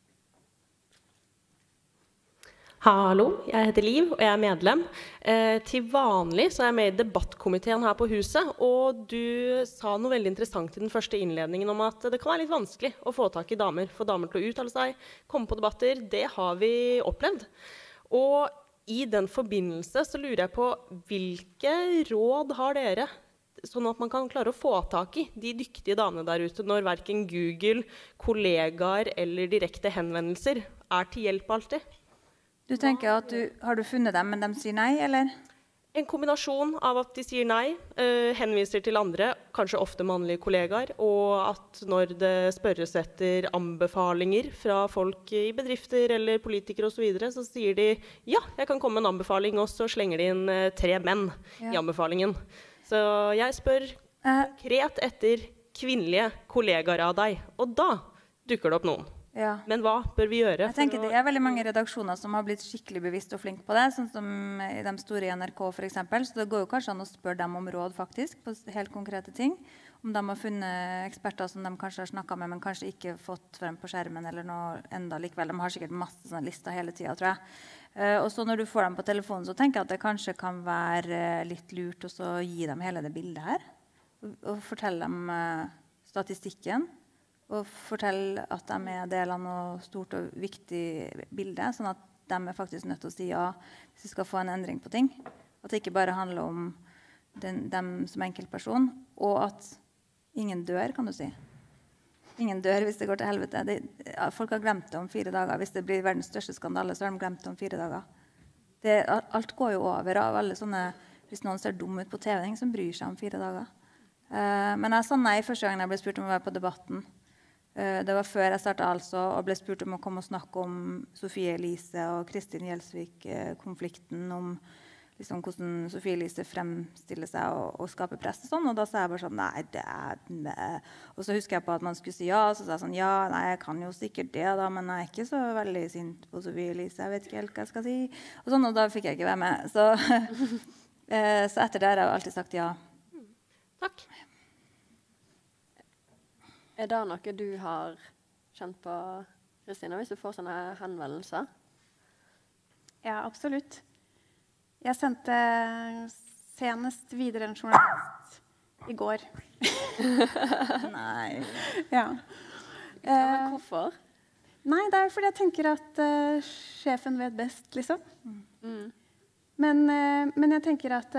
Hallo, jeg heter Liv, og jeg er medlem. Til vanlig så er jeg med i debattkomiteen her på huset, og du sa noe veldig interessant i den første innledningen om at det kan være litt vanskelig å få tak i damer, få damer til å uttale seg, komme på debatter. Det har vi opplevd. Og i den forbindelse så lurer jeg på hvilke råd har dere, sånn at man kan klare å få tak i de dyktige damene der ute, når hverken Google, kollegaer eller direkte henvendelser er til hjelp alltid? Du tenker at har du funnet dem, men de sier nei, eller? En kombinasjon av at de sier nei, henviser til andre, kanskje ofte mannlige kollegaer, og at når det spørres etter anbefalinger fra folk i bedrifter eller politikere og så videre, så sier de, ja, jeg kan komme med en anbefaling, og så slenger de inn 3 menn i anbefalingen. Så jeg spør konkret etter kvinnelige kollegaer av deg, og da dukker det opp noen. Ja. Men hva bør vi gjøre? Jeg tenker det er veldig mange redaksjoner som har blitt skikkelig bevisst og flink på det, sånn som i de store i NRK for eksempel. Så det går jo kanskje an å spørre dem om råd faktisk, på helt konkrete ting. Om de har funnet eksperter som de kanskje har snakket med, men kanskje ikke fått frem på skjermen eller noe enda likevel. De har sikkert masse sånne lister hele tiden, tror jeg. Og så når du får dem på telefonen, så tenker jeg at det kanskje kan være litt lurt å så gi dem hele det bildet her. Og fortelle dem statistikken. Og fortelle at de er del av noe stort og viktig bilde, sånn at de er faktisk nødt til å si ja hvis vi skal få en endring på ting. At det ikke bare handler om dem som enkeltperson, og at ingen dør, kan du si. Ingen dør hvis det går til helvete. Folk har glemt det om 4 dager. Hvis det blir verdens største skandale, så har de glemt det om 4 dager. Alt går jo over av alle sånne, hvis noen ser dum ut på TV, som bryr seg om 4 dager. Men jeg sa nei første gang jeg ble spurt om å være på debatten. Det var før jeg startet altså, og ble spurt om å komme og snakke om Sofie Elise og Kristin Gjelsvik-konflikten, om liksom, hvordan Sofie Elise fremstiller seg og skaper press og sånn, og da sa jeg bare sånn, nei. Og så husker jeg på at man skulle si ja, og så sa jeg sånn, ja, nei, jeg kan jo sikkert det da, men jeg er ikke så veldig sint på Sofie Elise, jeg vet ikke helt hva jeg skal si. Og sånn, og da fikk jeg ikke være med. Så, så etter det har jeg alltid sagt ja. Takk. det noe du har kjent på, Kristina, hvis du får sånne henvendelser? Ja, absolutt. Jeg sendte senest videre en journalist i går. Nei. Ja. Men hvorfor? Nei, det er fordi jeg tenker at sjefen vet best, liksom. Men jeg tenker at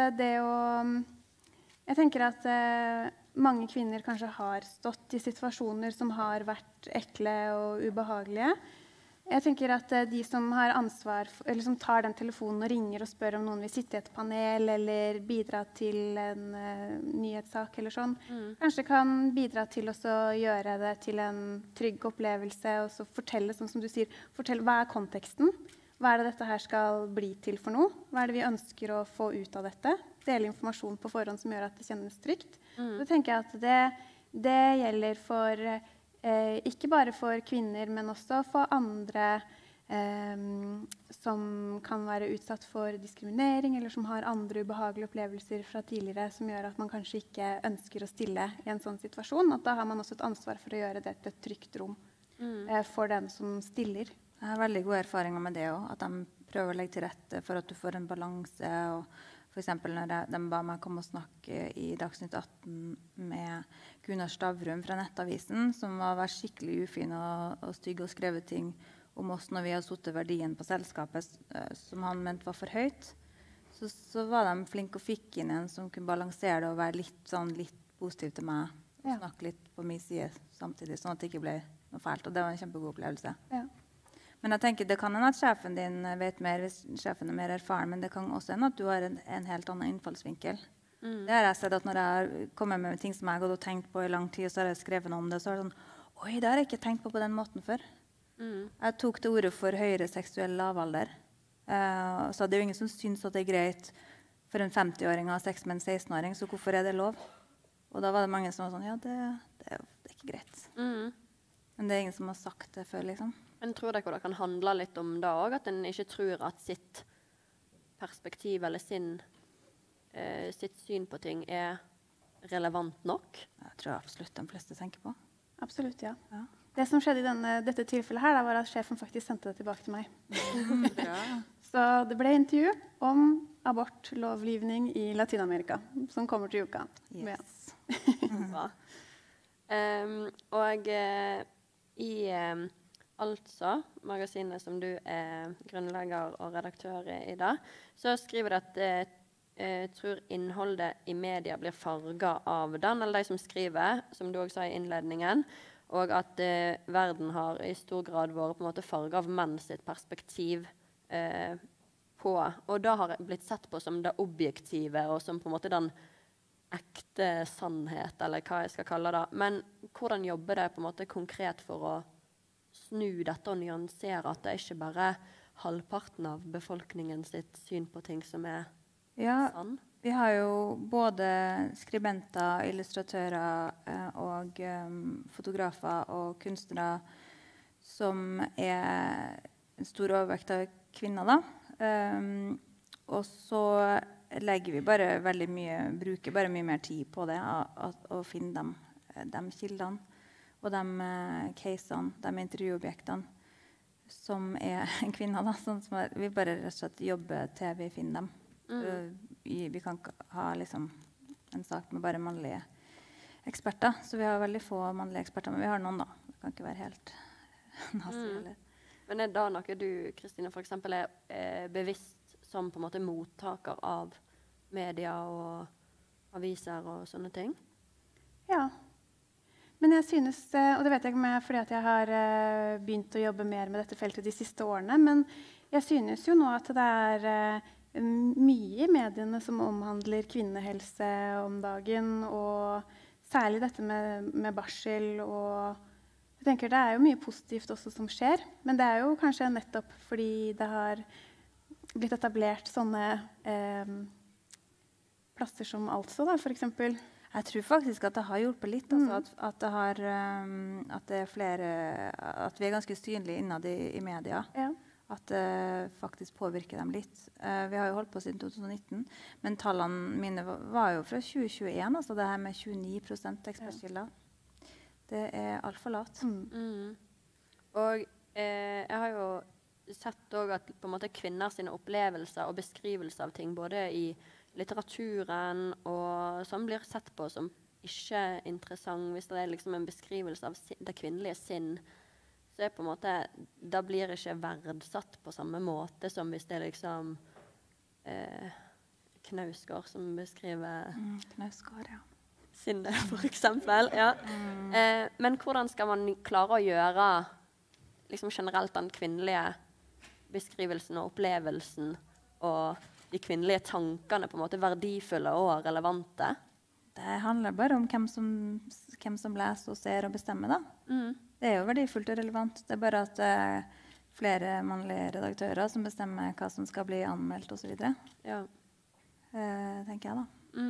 mange kvinner kanskje har stått i situasjoner som har vært ekle og ubehagelige. Jeg tenker at de som har ansvar, eller som tar den telefonen og ringer og spør om noen vil sitte i et panel eller bidra til en nyhetssak eller sånn, kanskje kan bidra til å gjøre det til en trygg opplevelse og så fortelle, sånn som du sier, fortelle hva er konteksten, hva er det dette her skal bli til for noe, hva er det vi ønsker å få ut av dette, dele informasjon på forhånd som gjør at det kjennes trygt. Så tenker jeg at det gjelder for ikke bare for kvinner, men også for andre som kan være utsatt for diskriminering, eller som har andre ubehagelige opplevelser fra tidligere, som gjør at man kanskje ikke ønsker å stille i en sånn situasjon. At da har man også et ansvar for å gjøre det til et trygt rom for den som stiller. Jeg har veldig gode erfaringer med det også, at de prøver å legge til rette for at du får en balanse. Og for eksempel når de ba meg komme og snakke i Dagsnytt 18 med Gunnar Stavrum fra Nettavisen, som var skikkelig ufin og stygg og skrevet ting om oss når vi hadde suttet verdien på selskapet som han mente var for høyt. Så var de flinke og fikk inn en som kunne balansere det og være litt positiv til meg. Og snakke litt på min side samtidig, sånn at det ikke ble noe fælt. Og det var en kjempegod opplevelse. Ja. Men jeg tenker, det kan hende at sjefen din vet mer hvis sjefen er mer erfaren, men det kan også hende at du har en helt annen innfallsvinkel. Det har jeg sett at når jeg har kommet med ting som jeg har gått og tenkt på i lang tid, og så har jeg skrevet noe om det, så er det sånn, oi, det har jeg ikke tenkt på den måten før. Jeg tok til ordet for høyere seksuell lavalder. Så det er jo ingen som synes at det er greit for en 50-åring å ha sex med en 16-åring, så hvorfor er det lov? Og da var det mange som var sånn, ja, det er ikke greit. Men det er ingen som har sagt det før, liksom. Men tror dere det kan handle litt om det også, at en ikke tror at sitt perspektiv eller sitt syn på ting er relevant nok? Jeg tror absolutt de fleste tenker på. Absolutt, ja. Det som skjedde i dette tilfellet her, var at sjefen faktisk sendte det tilbake til meg. Så det ble intervju om abortlovgivning i Latinamerika, som kommer til uka. Yes. Bra. Og i Altså, magasinet som du er grunnlegger og redaktør i da, så skriver det at tror innholdet i media blir farget av den, eller de som skriver, som du også sa i innledningen, og at verden har i stor grad vært på en måte farget av menn sitt perspektiv på, og da har det blitt sett på som det objektive, og som på en måte den ekte sannhet, eller hva jeg skal kalle det. Men hvordan jobber det på en måte konkret for å snu dette og nyansere at det ikke bare halvparten av befolkningen sitt syn på ting som er sann? Vi har jo både skribenter, illustratører og fotografer og kunstnere som er en stor overvekt av kvinner, da. Og så legger vi bruker bare mye mer tid på det, å finne de kildene. Og de casene, de intervjuobjektene, som er en kvinne, da, sånn som vi bare rett og slett jobber til vi finner dem. Vi kan ikke ha liksom, en sak med bare mannlige eksperter, så vi har veldig få mannlige eksperter, men vi har noen da. Det kan ikke være helt nazi heller. Men er det noe du, Kristina, for eksempel er bevisst som på en måte mottaker av media og aviser og sånne ting? Ja. Men jeg synes, og det vet jeg ikke om fordi at jeg har begynt å jobbe mer med dette feltet de siste årene, men jeg synes jo nå at det er mye i mediene som omhandler kvinnehelse om dagen, og særlig dette med barsel. Og jeg tenker det er jo mye positivt også som skjer, men det er jo kanskje nettopp fordi det har blitt etablert sånne plasser som altså, da, for eksempel. Jeg tror faktisk at det har hjulpet litt, altså, at det er flere, at vi er ganske synlige innad i media, at det faktisk påvirker dem litt. Vi har jo holdt på siden 2019, men tallene mine var jo fra 2021, altså det her med 29% ekspertkilder. Det alt for lat. Og jeg har jo sett også at på en måte kvinner sine opplevelser og beskrivelser av ting, både i litteraturen og som blir sett på som ikke interessant, hvis det liksom en beskrivelse av det kvinnelige sinn, så på en måte, da blir det ikke verdsatt på samme måte som hvis det liksom Knausgård som beskriver Knausgård, ja. Sinnet, for eksempel. Ja. Men hvordan skal man klare å gjøre liksom generelt den kvinnelige beskrivelsen og opplevelsen og de kvinnelige tankene på en måte verdifulle og relevante? Det handler bare om hvem som leser og ser og bestemmer, da. Det jo verdifullt og relevant. Det bare at flere mannlige redaktører som bestemmer hva som skal bli anmeldt og så videre. Ja. Tenker jeg da.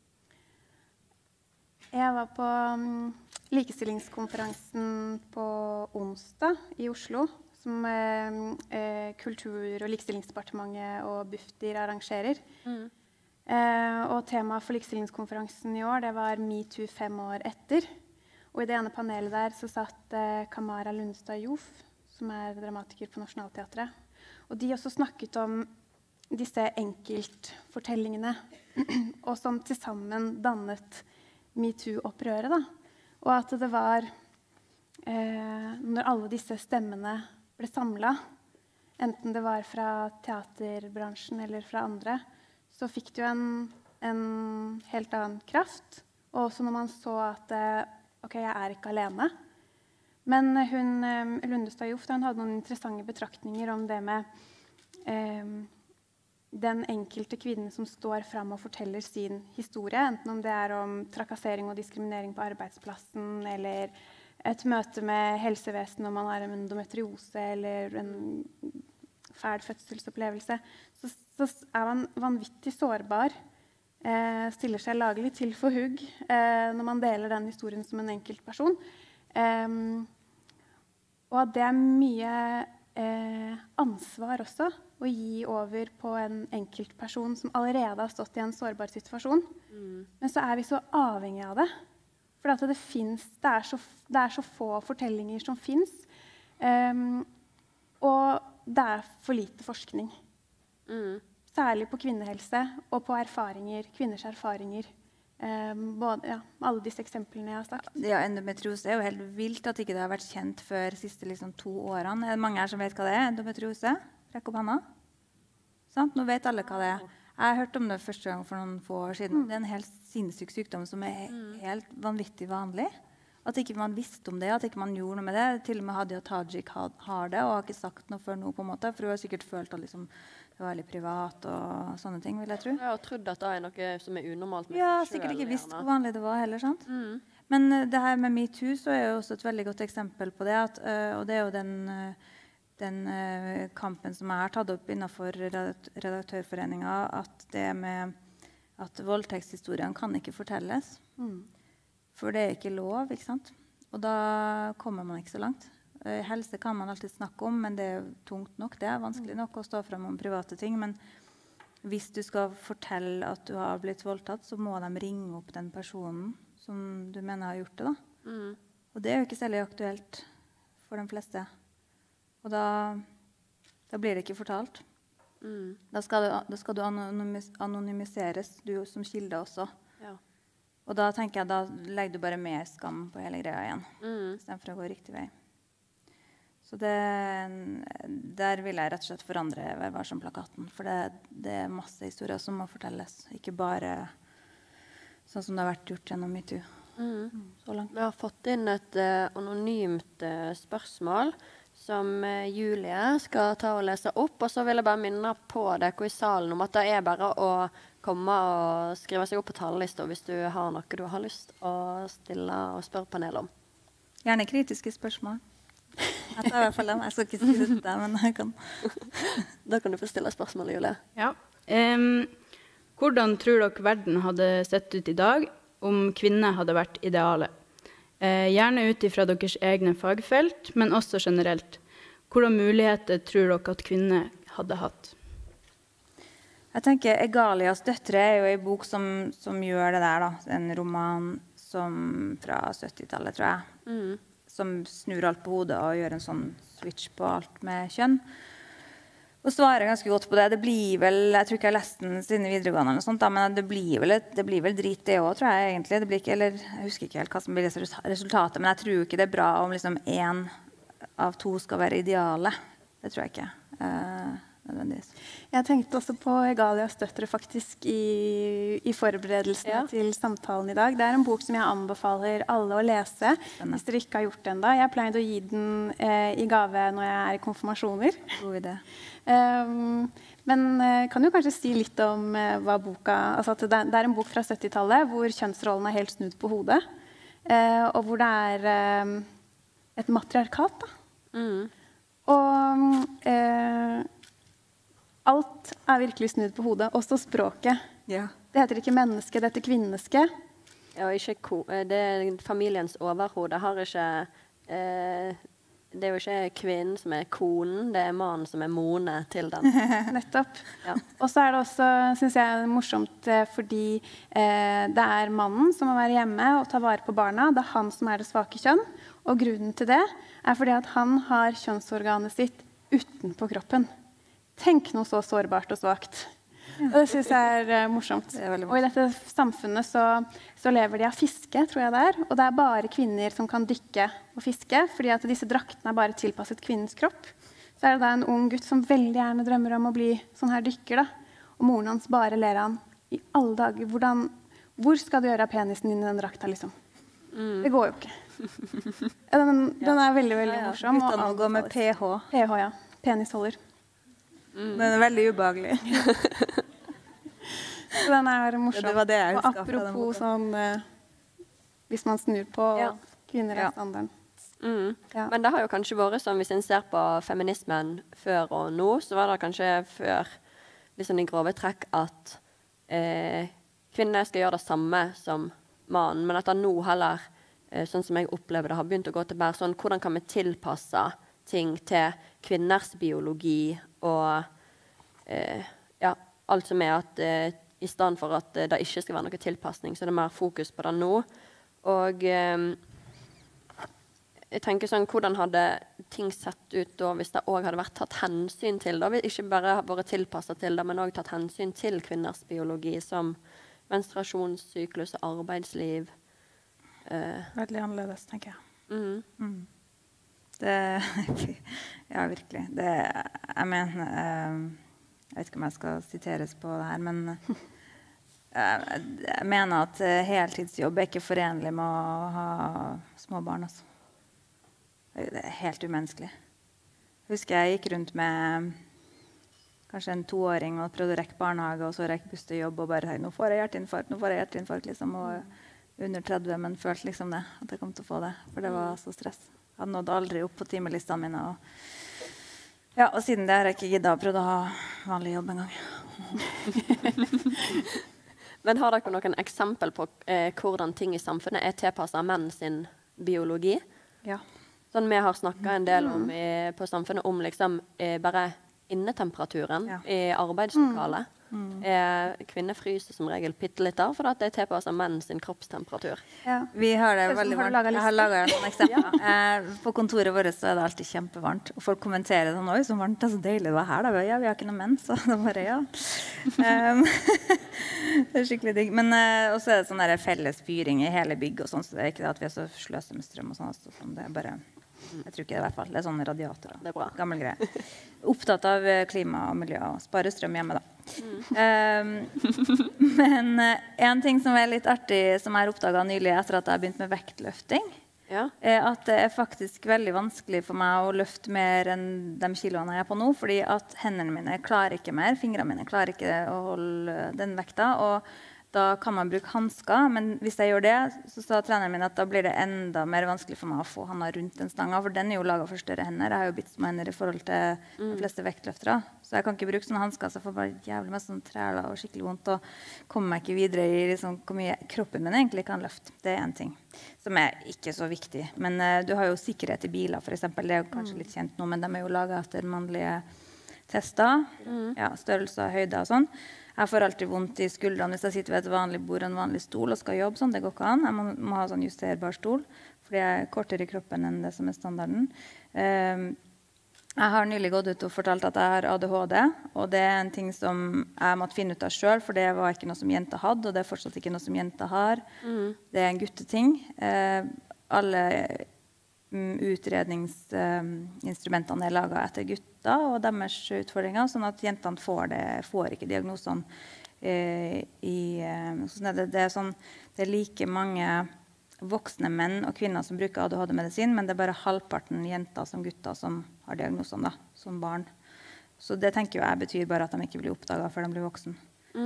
Jeg var på likestillingskonferansen på onsdag i Oslo, som Kultur- og likestillingsdepartementet og Bufdir arrangerer. Og temaet for likestillingskonferansen i år, det var MeToo 5 år etter. Og i det ene panelet der så satt Kamara Lundestad Jof, som dramatiker på Nationaltheatret. Og de også snakket om disse enkeltfortellingene, og som til sammen dannet MeToo-opprøret, da. Og at det var, når alle disse stemmene ble samlet, enten det var fra teaterbransjen eller fra andre, så fikk det jo en helt annen kraft. Og også når man så at, ok, jeg ikke alene. Men Lundestad Jof, hun hadde noen interessante betraktninger om det med den enkelte kvinnen som står frem og forteller sin historie, enten om det om trakassering og diskriminering på arbeidsplassen, eller et møte med helsevesenet når man har en endometriose eller en fæl fødselsopplevelse, så man vanvittig sårbar, stiller seg laglig til for hugg når man deler den historien som en enkelt person. Og at det mye ansvar også å gi over på en enkelt person som allerede har stått i en sårbar situasjon. Men så vi så avhengig av det. For at det så få fortellinger som finnes. Og det for lite forskning. Særlig på kvinnehelse og på kvinners erfaringer. Alle disse eksemplene jeg har sagt. Ja, endometriose jo helt vilt at ikke det har vært kjent før de siste 2 årene. Det mange her som vet hva det endometriose? Rekk opp handa. Sant? Nå vet alle hva det Jeg har hørt om det første gang for noen få år siden. Det en helt sinnssyk sykdom som helt vanvittig vanlig. At ikke man visste om det, at ikke man gjorde noe med det. Til og med Hadia Tajik har det, og har ikke sagt noe før nå på en måte. For hun har sikkert følt at det var veldig privat og sånne ting, vil jeg tro. Ja, og trodd at det noe som unormalt med seg selv. Ja, sikkert ikke visst hvor vanlig det var heller, sant? Men det her med MeToo så jo også et veldig godt eksempel på det, og det jo den kampen som jeg har tatt opp innenfor redaktørforeningen, at det med at voldtektshistorien kan ikke fortelles. For det ikke lov, ikke sant? Og da kommer man ikke så langt. Helse kan man alltid snakke om, men det tungt nok. Det vanskelig nok å stå frem om private ting. Men hvis du skal fortelle at du har blitt voldtatt, så må de ringe opp den personen som du mener har gjort det. Da. Og det jo ikke særlig aktuelt for de fleste. Og da blir det ikke fortalt. Da skal du anonymiseres, du som kilde også. Ja. Og da tenker jeg, da legger du bare mer skam på hele greia igjen, i stedet for å gå riktig vei. Så der vil jeg rett og slett forandre Vær varsom-plakaten, for det masse historier som må fortelles, ikke bare sånn som det har vært gjort gjennom MeToo. Så langt. Vi har fått inn et anonymt spørsmål som Julie skal ta og lese opp, og så vil jeg bare minne på dere i salen om at det bare å komme og skrive seg opp på talerlista hvis du har noe du har lyst å stille og spørre panelet om. Gjerne kritiske spørsmål. Jeg tar i hvert fall dem. Jeg skal ikke si det, men jeg kan. Da kan du få stille spørsmålet, Julie. Ja. Hvordan tror dere verden hadde sett ut i dag om kvinner hadde vært idealet? Gjerne ut ifra deres egne fagfelt, men også generelt. Hvordan muligheter tror dere at kvinner hadde hatt? Jeg tenker Egalias døtre jo en bok som gjør det der, da. En roman som fra 70-tallet, tror jeg, som snur alt på hodet og gjør en sånn switch på alt med kjønn. Og svarer ganske godt på det. Det blir vel, jeg tror ikke jeg har lest den siden videregående eller noe sånt, da, men det blir vel drit det også, tror jeg egentlig. Det blir ikke, eller jeg husker ikke helt hva som blir resultatet, men jeg tror ikke det er bra om liksom 1 av 2 skal være ideale. Det tror jeg ikke. Nødvendigvis. Jeg tenkte også på Egalias døtre faktisk i forberedelsene til samtalen i dag. Det er en bok som jeg anbefaler alle å lese hvis dere ikke har gjort det enda. Jeg pleide å gi den i gave når jeg er i konfirmasjoner. God idé. Men kan jo kanskje si litt om hva boka, altså at det er en bok fra 70-tallet hvor kjønnsrollen er helt snudd på hodet, og hvor det er et matriarkat da. Og alt er virkelig snudd på hodet, også språket. Ja. Det heter ikke menneske, det heter kvinneske. Ja, ikke det er familiens overhode. Det er jo ikke kvinnen som er konen, det er mannen som er mone til den. Nettopp. Ja. Og så er det også, synes jeg, morsomt fordi det er mannen som må være hjemme og ta vare på barna. Det er han som er det svake kjønn. Og grunnen til det er fordi at han har kjønnsorganet sitt utenpå kroppen. Tenk noe så sårbart og svagt. Og det synes jeg er morsomt. Og i dette samfunnet så lever de av fiske, tror jeg det er. Og det er bare kvinner som kan dykke og fiske, fordi at disse draktene er bare tilpasset kvinnens kropp. Så er det da en ung gutt som veldig gjerne drømmer om å bli sånn her dykker da. Og moren hans bare ler han i alle dager. Hvor skal du gjøre av penisen din i den drakta, liksom? Det går jo ikke. Den er veldig, veldig morsom. Guttene må gå med PH. PH, ja. Penisholder. Den er veldig ubehagelig. Så den er morsom. Ja, det var det jeg og husker fra den apropos sånn, hvis man snur på kvinner er standarden. Ja. Men det har jo kanskje vært sånn, hvis en ser på feminismen før og nå, så var det kanskje før liksom i grove trekk at kvinner skal gjøre det samme som mannen, men at det nå heller, sånn som jeg opplever det, har begynt å gå til bare sånn, hvordan kan vi tilpasse ting til kvinners biologi og alt som er at i stedet for at det ikke skal være noe tilpassning, så det er mer fokus på det nå. Og jeg tenker sånn, hvordan hadde ting sett ut da hvis det også hadde vært tatt hensyn til det? Ikke bare vært tilpasset til det, men også tatt hensyn til kvinners biologi som menstruasjonssyklus og arbeidsliv. Veldig annerledes, tenker jeg. Det, ja, virkelig. Jeg mener, jeg vet ikke om jeg skal siteres på det her, men jeg mener at heltidsjobb er ikke forenlig med å ha små barn. Altså. Det er helt umenneskelig. Jeg husker jeg gikk rundt med kanskje en 2-åring og prøvde å rekke barnehage, og så rekke buss til jobb og bare nå får jeg hjerteinfarkt, liksom, og under 30, men følte liksom det, at jeg kom til å få det, for det var så stress. Jeg nådde aldri opp på timelistene mine, og siden det har jeg ikke giddet å prøve å ha vanlig jobb en gang. Men har dere noen eksempel på hvordan ting i samfunnet er tilpasset menn sin biologi? Ja. Sånn vi har snakket en del om på samfunnet om liksom bare innetemperaturen i arbeidslokalet. Kvinner fryser som regel bittelitt der, for at det er tilpasset menn sin kroppstemperatur. Ja. Vi har det veldig varmt. Jeg har laget noen eksempler. På kontoret vårt så er det alltid kjempevarmt. Og folk kommenterer det nå, så varmt, det er så deilig det var her. Da. Ja, vi har ikke noen menn, så det bare det er skikkelig digg. Men også er det sånn der felles fyring i hele bygg og sånn, så det er ikke det at vi er så sløse med strøm og sånn. Det er bare... Jeg tror ikke det i hvert fall. Det er sånne radiatorer. Det er bra. Gammel greie. Opptatt av klima og miljø og spare strøm hjemme da. Men en ting som er litt artig, som jeg har oppdaget nylig etter at jeg har begynt med vektløfting, er at det er faktisk veldig vanskelig for meg å løfte mer enn de kiloene jeg er på nå, fordi at hendene mine klarer ikke mer, fingrene mine klarer ikke å holde den vekta, og da kan man bruke handsker, men hvis jeg gjør det, så sa treneren min at da blir det enda mer vanskelig for meg å få handa rundt den stanga, for den er jo laget for større hender. Jeg har jo bitt små hender i forhold til de fleste vektløftere, så jeg kan ikke bruke sånne handsker, så jeg får bare jævlig mest sånn træler og skikkelig vondt, og kommer meg ikke videre i liksom, hvor mye kroppen min egentlig kan løfte. Det er en ting som er ikke så viktig. Men du har jo sikkerhet i biler, for eksempel. Det er jo kanskje litt kjent nå, men de er jo laget etter mannlige tester, ja, størrelser, høyder og sånn. Jeg får alltid vondt I skuldrene hvis jeg sitter ved et vanlig bord og en vanlig stol og skal jobbe sånn. Det går ikke an. Jeg må ha sånn justerbar stol, fordi jeg kortere I kroppen enn det som standarden. Jeg har nylig gått ut og fortalt at jeg har ADHD, og det en ting som jeg måtte finne ut av selv, for det var ikke noe som jenter hadde, og det fortsatt ikke noe som jenter har. Det en gutteting. Alle utredningsinstrumentene laget etter gutter og deres utfordringer, sånn at jentene får ikke diagnosene det like mange voksne menn og kvinner som bruker ADHD-medisin, men det bare halvparten jenter som gutter som har diagnosene da, som barn. Så det tenker jeg betyr bare at de ikke blir oppdaget før de blir voksen.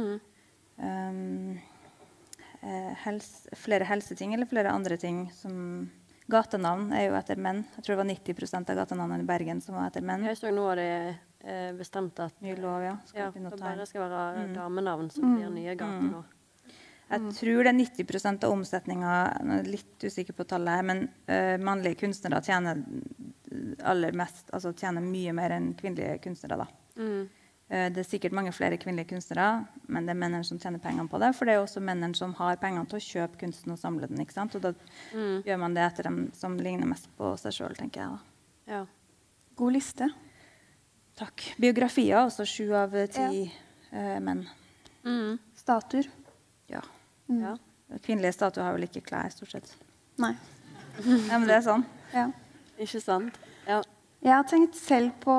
Flere helseting eller flere andre ting som gatenavn jo etter menn. Jeg tror det var 90% av gatenavnene I Bergen som var etter menn. Jeg så nå har de bestemt at ny lov, ja. Det bare skal være damenavn som blir nye gater nå. Jeg tror det 90% av omsetningen, jeg litt usikker på tallet her, men mannlige kunstnere tjener aller mest, altså tjener mye mer enn kvinnelige kunstnere da. Det sikkert mange flere kvinnelige kunstnere, men det mennene som tjener pengene på det, for det også mennene som har pengene til å kjøpe kunsten og samle den, ikke sant? Og da gjør man det etter dem som ligner mest på seg selv, tenker jeg da. Ja. God liste. Takk. Biografier, også 7 av 10 menn. Statuer. Ja. Kvinnelige statuer har vel ikke klær, stort sett. Nei. Ja, men det sånn. Ja. Ikke sant? Ja. Jeg har tenkt selv på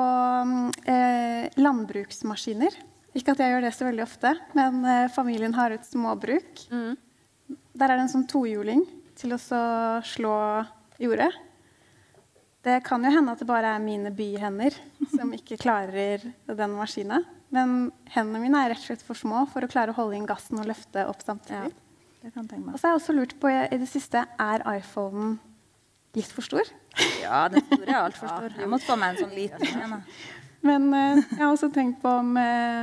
landbruksmaskiner. Ikke at jeg gjør det så veldig ofte, men familien har et småbruk. Der det en sånn tohjuling til å så slå jordet. Det kan jo hende at det bare mine byhender som ikke klarer den maskinen. Men hendene mine rett og slett for små for å klare å holde inn gassen og løfte opp samtidig. Ja, det kan jeg tenke meg. Og så har jeg også lurt på I det siste, iPhonen litt for stor? Ja, den store alt for stor. Jeg måtte få meg en sånn liten. Men jeg har også tenkt på om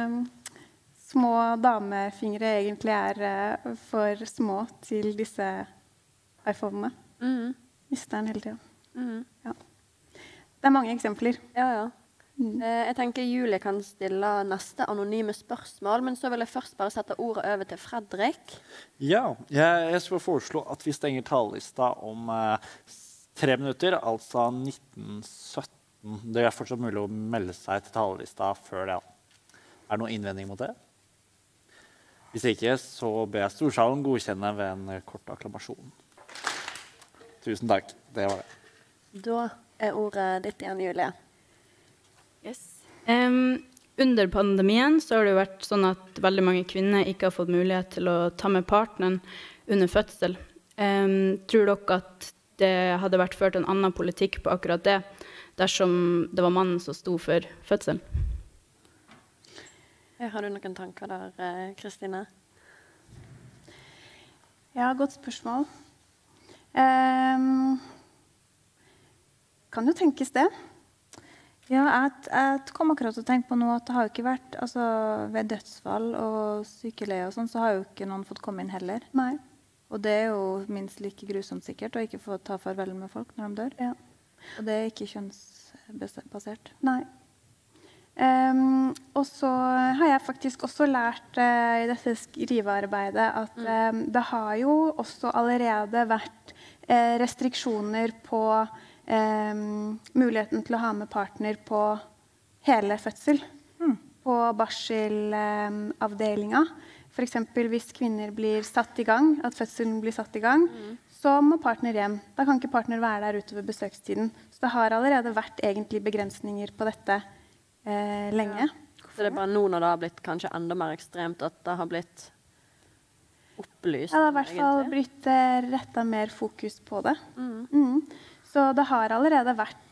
små damefingre egentlig for små til disse iPhonene. Mister den hele tiden. Ja. Det mange eksempler. Ja. Jeg tenker Julie kan stille neste anonyme spørsmål, men så vil jeg først bare sette ordet over til Fredrik. Ja, jeg skal foreslå at vi stenger talerlista om 3 minutter, altså 1917. Det fortsatt mulig å melde seg til talerlista før det. Det noen innvending mot det? Hvis ikke, så ber jeg Storsalen godkjenne ved en kort akklamasjon. Tusen takk, det var det. Da ordet ditt igjen, Julie. Yes. Under pandemien så har det jo vært sånn at veldig mange kvinner ikke har fått mulighet til å ta med partneren under fødsel. Tror dere at det hadde vært ført en annen politikk på akkurat det, dersom det var mannen som sto for fødsel? Har du noen tanker der, Kristine? Ja, godt spørsmål. Kan jo tenkes det. Ja, jeg kom akkurat til å tenke på noe at det har jo ikke vært, altså ved dødsfall og sykeleie og sånn, så har jo ikke noen fått komme inn heller. Nei. Og det jo minst like grusomt sikkert, å ikke få ta farvel med folk når de dør. Ja. Og det ikke kjønnsbasert. Nei. Og så har jeg faktisk også lært I dette skrivearbeidet at det har jo også allerede vært restriksjoner på muligheten til å ha med partner på hele fødsel. På barselavdelingen. For eksempel hvis kvinner blir satt I gang, at fødselen blir satt I gang, så må partner hjem. Da kan ikke partner være der utover besøkstiden. Så det har allerede vært egentlig begrensninger på dette lenge. Ja. Så det bare nå når det har blitt kanskje enda mer ekstremt at det har blitt opplyst? Ja, det har I hvert fall blitt rettet mer fokus på det. Så det har allerede vært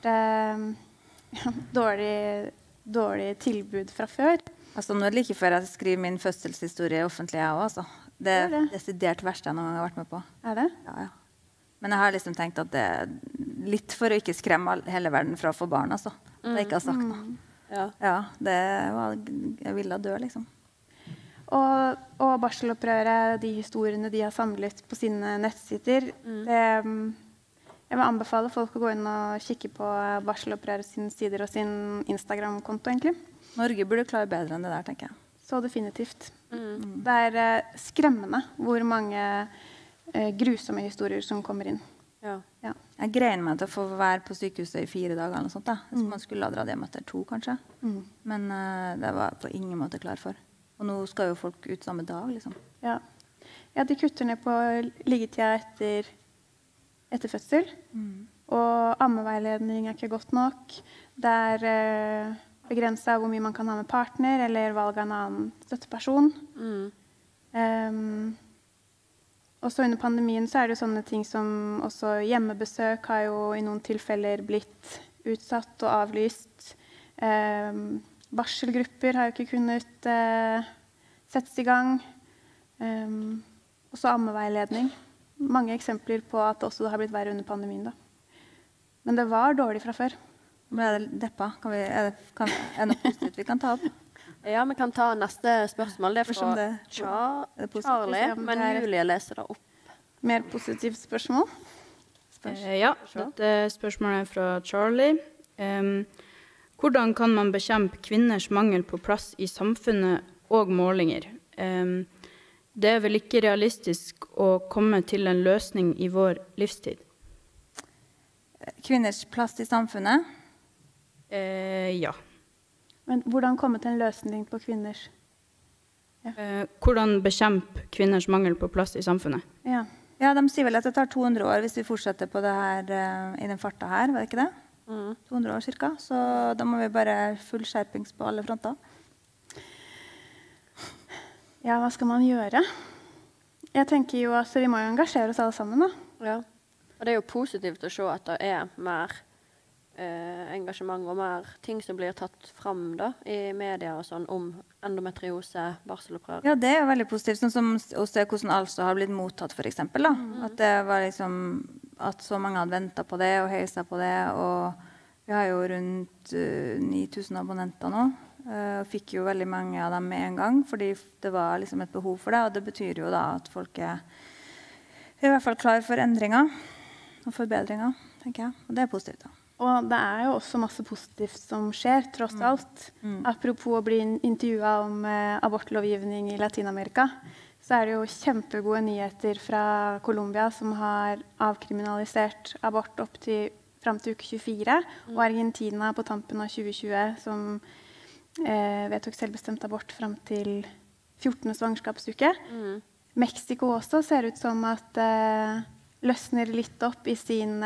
dårlig tilbud fra før. Altså, nå det like før jeg skriver min fødselshistorie offentlig jeg også, altså. Det desidert verste jeg noen gang har vært med på. Det? Ja. Men jeg har liksom tenkt at det litt for å ikke skremme hele verden fra å få barn, altså. Det jeg ikke har sagt noe. Ja, det var, jeg ville dø, liksom. Og barselopprøret, de historiene de har samlet på sine nettsider, Jeg vil anbefale folk å gå inn og kikke på Barselopprøret sine sider og sin Instagram-konto, egentlig. Norge burde klare bedre enn det der, tenker jeg. Så definitivt. Det skremmende hvor mange grusomme historier som kommer inn. Ja. Jeg grein meg til å få være på sykehuset i 4 dager eller noe sånt da. Man skulle ha dratt hjem etter 2 kanskje. Men det var på ingen måte klar for. Og nå skal jo folk ut samme dag, liksom. Ja, de kutter ned på liggetida etter fødsel. Og ammeveiledning ikke godt nok. Det begrenset hvor mye man kan ha med partner, eller valg av en annen støtteperson. Og så under pandemien så det jo sånne ting som også hjemmebesøk har jo i noen tilfeller blitt utsatt og avlyst. Barselgrupper har jo ikke kunnet settes i gang. Og så ammeveiledning. Mange eksempler på at også det har blitt verre under pandemien da. Men det var dårlig fra før. Ble det deppa? Er det noe positivt vi kan ta opp? Ja, vi kan ta neste spørsmål. Det fra Charlie, men Julie leser det opp. Mer positivt spørsmål? Ja, dette spørsmålet fra Charlie. Hvordan kan man bekjempe kvinners mangel på plass i samfunnet og målinger? Det vel ikke realistisk å komme til en løsning i vår livstid. Kvinners plass i samfunnet? Ja. Men hvordan komme til en løsning på kvinners? Hvordan bekjempe kvinners mangel på plass i samfunnet? Ja, de sier vel at det tar 200 år hvis vi fortsetter på det her i den farta her, var det ikke det? 200 år cirka, så da må vi bare full skjerpings på alle fronter. Ja, hva skal man gjøre? Jeg tenker jo at vi må jo engasjere oss alle sammen da. Ja, og det jo positivt å se at det mer engasjement og mer ting som blir tatt fram da, i media og sånn om endometriose, barselopprør. Ja, det jo veldig positivt, sånn som å se hvordan altså har blitt mottatt for eksempel da. At det var liksom, at så mange hadde ventet på det og heiset på det, og vi har jo rundt 9000 abonnenter nå, og fikk jo veldig mange av dem med en gang, fordi det var liksom et behov for det, og det betyr jo da at folk i hvert fall klar for endringer og forbedringer, tenker jeg, og det positivt da. Og det jo også masse positivt som skjer, tross alt. Apropos å bli intervjuet om abortlovgivning i Latinamerika, så det jo kjempegode nyheter fra Colombia som har avkriminalisert abort frem til uke 24, og Argentina på tampen av 2020 som vedtok selvbestemt abort frem til 14. svangerskapsuke. Mexico også ser ut som at løsner litt opp i sin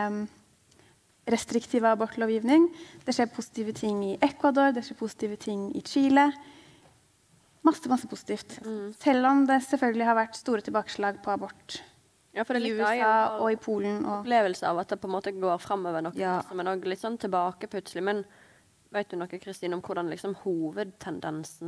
restriktive abortlovgivning. Det skjer positive ting i Ecuador, det skjer positive ting i Chile. Masse positivt. Selv om det selvfølgelig har vært store tilbakeslag på abort i USA og i Polen. Opplevelse av at det på en måte går fremover noe, som nok litt sånn tilbake plutselig. Men vet du noe, Kristine, om hvordan liksom hovedtendensen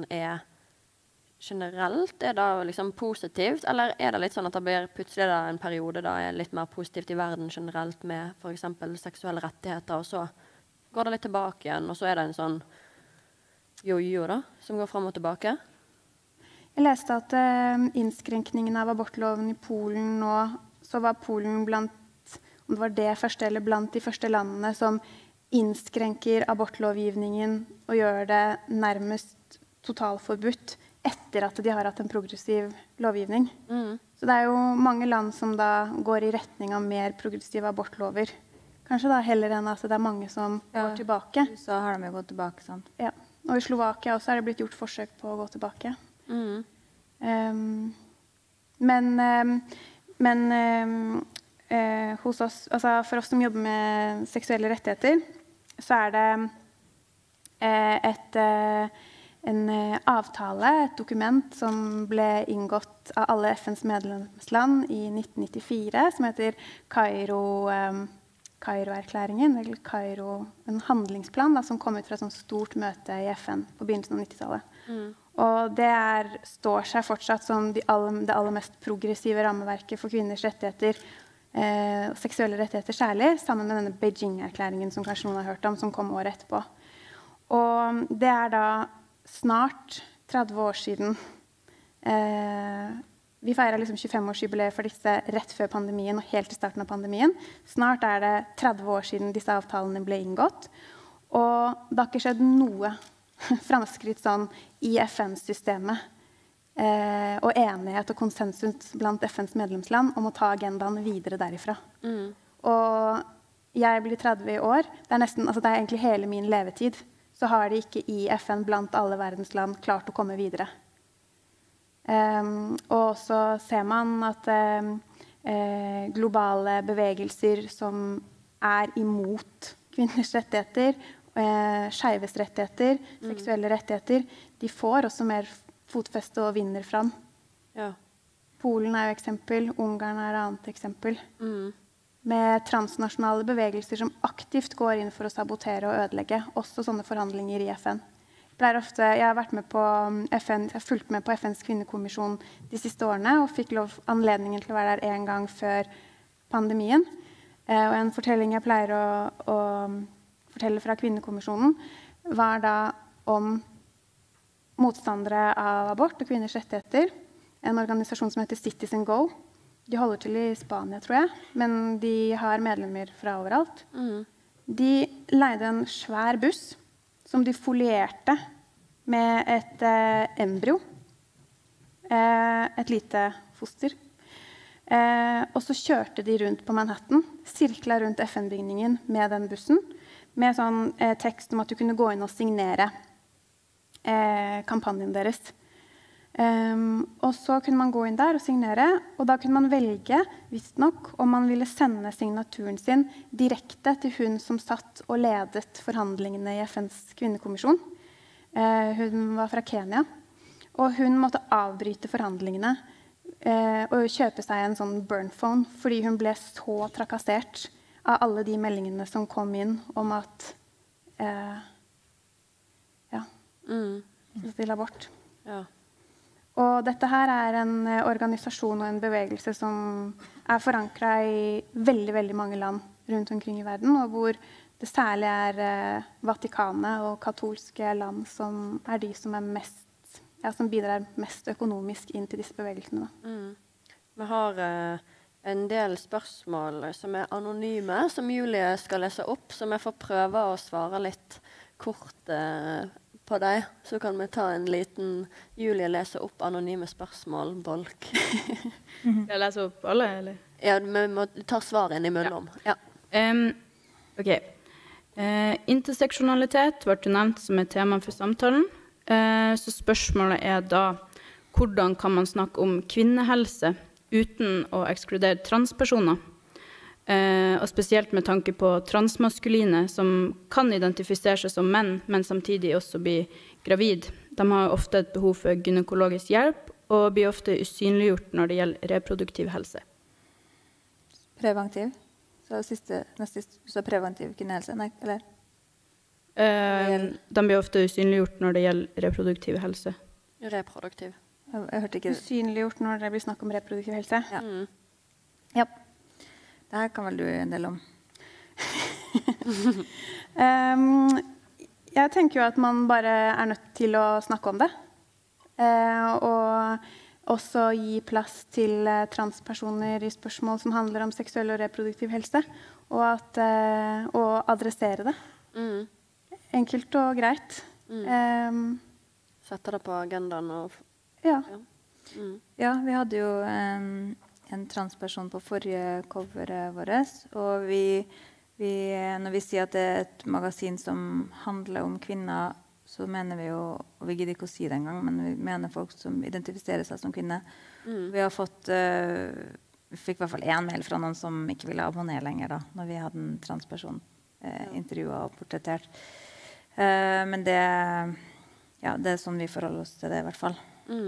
generelt? Det liksom positivt, eller det litt sånn at det blir plutselig en periode da litt mer positivt i verden generelt med for eksempel seksuelle rettigheter, og så går det litt tilbake igjen, og så det en sånn jojo da, som går frem og tilbake? Jeg leste at innskrenkningen av abortloven i Polen nå, så var Polen blant, om det var det første eller blant de første landene som innskrenker abortlovgivningen og gjør det nærmest totalforbudt etter at de har hatt en progressiv lovgivning. Så det jo mange land som da går i retning av mer progressive abortlover. Kanskje da heller enn at det mange som går tilbake. Så har de jo gått tilbake, sant? Ja, og i Slovakia også det blitt gjort forsøk på å gå tilbake. Men hos oss, altså for oss som jobber med seksuelle rettigheter, så det en avtale, et dokument som ble inngått av alle FNs medlemsland i 1994, som heter Kairo-erklæringen, eller en handlingsplan da, som kom ut fra et sånt stort møte i FN på begynnelsen av 90-tallet. Og det står seg fortsatt som det aller mest progressive rammeverket for kvinners rettigheter, seksuelle rettigheter særlig, sammen med denne Beijing-erklæringen som kanskje noen har hørt om, som kom året etterpå. Og det da snart 30 år siden vi feiret liksom 25-årsjubileet for disse rett før pandemien og helt i starten av pandemien. Snart det 30 år siden disse avtalene ble inngått. Og det har ikke skjedd noe framskritt sånn i FN-systemet og enighet og konsensus blant FNs medlemsland om å ta agendaen videre derifra. Og jeg blir 30 i år. Det nesten, altså det egentlig hele min levetid. Så har de ikke i FN blant alle verdensland klart å komme videre. Og så ser man at globale bevegelser som imot kvinners rettigheter, skeives rettigheter, seksuelle rettigheter, de får også mer fotfeste og vinner fram. Ja. Polen jo eksempel, Ungarn et annet eksempel. Med transnasjonale bevegelser som aktivt går inn for å sabotere og ødelegge, også sånne forhandlinger i FN. Jeg har vært med på FN, jeg har fulgt med på FNs kvinnekommisjon de siste årene, og fikk anledningen til å være der en gang før pandemien. Og en fortelling jeg pleier å fortelle fra kvinnekommisjonen var da om motstandere av abort og kvinners rettigheter. En organisasjon som heter Citizen Go. De holder til i Spania, tror jeg, men de har medlemmer fra overalt. De leide en svær buss som de folierte med et embryo, et lite foster. Og så kjørte de rundt på Manhattan, sirklet rundt FN-bygningen med den bussen, med sånn tekst om at du kunne gå inn og signere kampanjen deres. Og så kunne man gå inn der og signere, og da kunne man velge, visst nok, om man ville sende signaturen sin direkte til hun som satt og ledet forhandlingene i FNs kvinnekommisjon. Hun var fra Kenya, og hun måtte avbryte forhandlingene og kjøpe seg en sånn burn phone, fordi hun ble så trakassert av alle de meldingene som kom inn om at til abort. Ja. Og dette her en organisasjon og en bevegelse som forankret i veldig, veldig mange land rundt omkring i verden, og hvor det særlig Vatikanet og katolske land som de som mest, som bidrar mest økonomisk inn til disse bevegelsene. Vi har en del spørsmål som anonyme, som Julie skal lese opp, som jeg får prøve å svare litt kort på deg, så kan vi ta en liten Julie lese opp anonyme spørsmål, bolk. Jeg leser opp alle, eller? Ja, vi må ta svar inn imellom. Ja. Ok. Interseksjonalitet ble nevnt som et tema for samtalen. Så spørsmålet da, hvordan kan man snakke om kvinnehelse uten å ekskludere transpersoner? Og spesielt med tanke på transmaskuline som kan identifisere seg som menn, men samtidig også bli gravid. De har ofte et behov for gynekologisk hjelp og blir ofte usynliggjort når det gjelder reproduktiv helse. Preventiv? Så preventiv kvinnehelse? Nei, eller? De blir ofte usynliggjort når det gjelder reproduktiv helse. Reproduktiv. Jeg hørte ikke det. Usynliggjort når det blir snakk om reproduktiv helse? Ja. Ja. Det her kan vel du en del om? Jeg tenker jo at man bare nødt til å snakke om det. Og også gi plass til transpersoner i spørsmål som handler om seksuell og reproduktiv helse. Og adressere det. Enkelt og greit. Sette det på agendaen. Ja. Ja, vi hadde jo en transperson på forrige coveret vårt, og når vi sier at det et magasin som handler om kvinner, så mener vi jo, og vi gidder ikke å si det engang, men vi mener folk som identifiserer seg som kvinner. Vi har fått, vi fikk i hvert fall en mail fra noen som ikke ville abonnere lenger da, når vi hadde en transperson intervjuet og portrettert. Men det sånn vi forholder oss til det i hvert fall.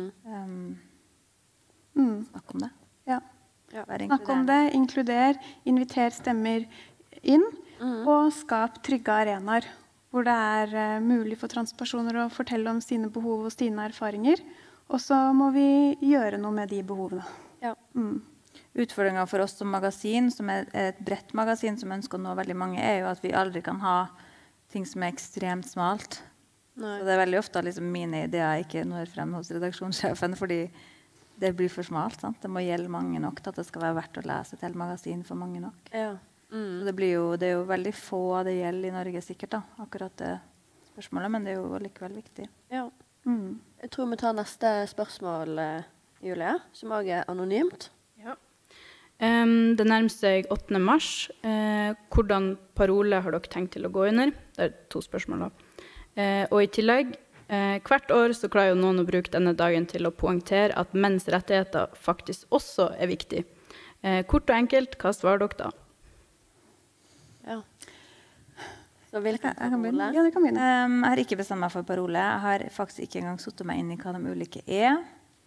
Snakk om det. Ja. Snakk om det, inkluder, inviter stemmer inn, og skap trygge arenaer, hvor det mulig for transpersoner å fortelle om sine behov og sine erfaringer, og så må vi gjøre noe med de behovene. Ja. Utfordringen for oss som magasin, som et bredt magasin som ønsker å nå veldig mange, jo at vi aldri kan ha ting som ekstremt smalt. Så det veldig ofte liksom mine ideer ikke når frem hos redaksjonssjefen, fordi det blir for smalt, sant? Det må gjelde mange nok til at det skal være verdt å lese et helt magasin for mange nok. Ja. Så det er jo veldig få det gjelder i Norge sikkert da, akkurat det spørsmålet, men det er jo likevel viktig. Ja. Jeg tror vi tar neste spørsmål, Julie, som også er anonymt. Ja. Det nærmer seg 8. mars. Hvordan parole har dere tenkt til å gå under? Det er 2 spørsmål da. Og i tillegg, hvert år så klarer jo noen å bruke denne dagen til å poengtere at menns rettigheter faktisk også er viktig. Kort og enkelt, hva svarer dere da? Ja. Så hvilken parole? Ja, det kan begynne. Jeg har ikke bestemt meg for parole. Jeg har faktisk ikke engang suttet meg inn i hva de ulike er.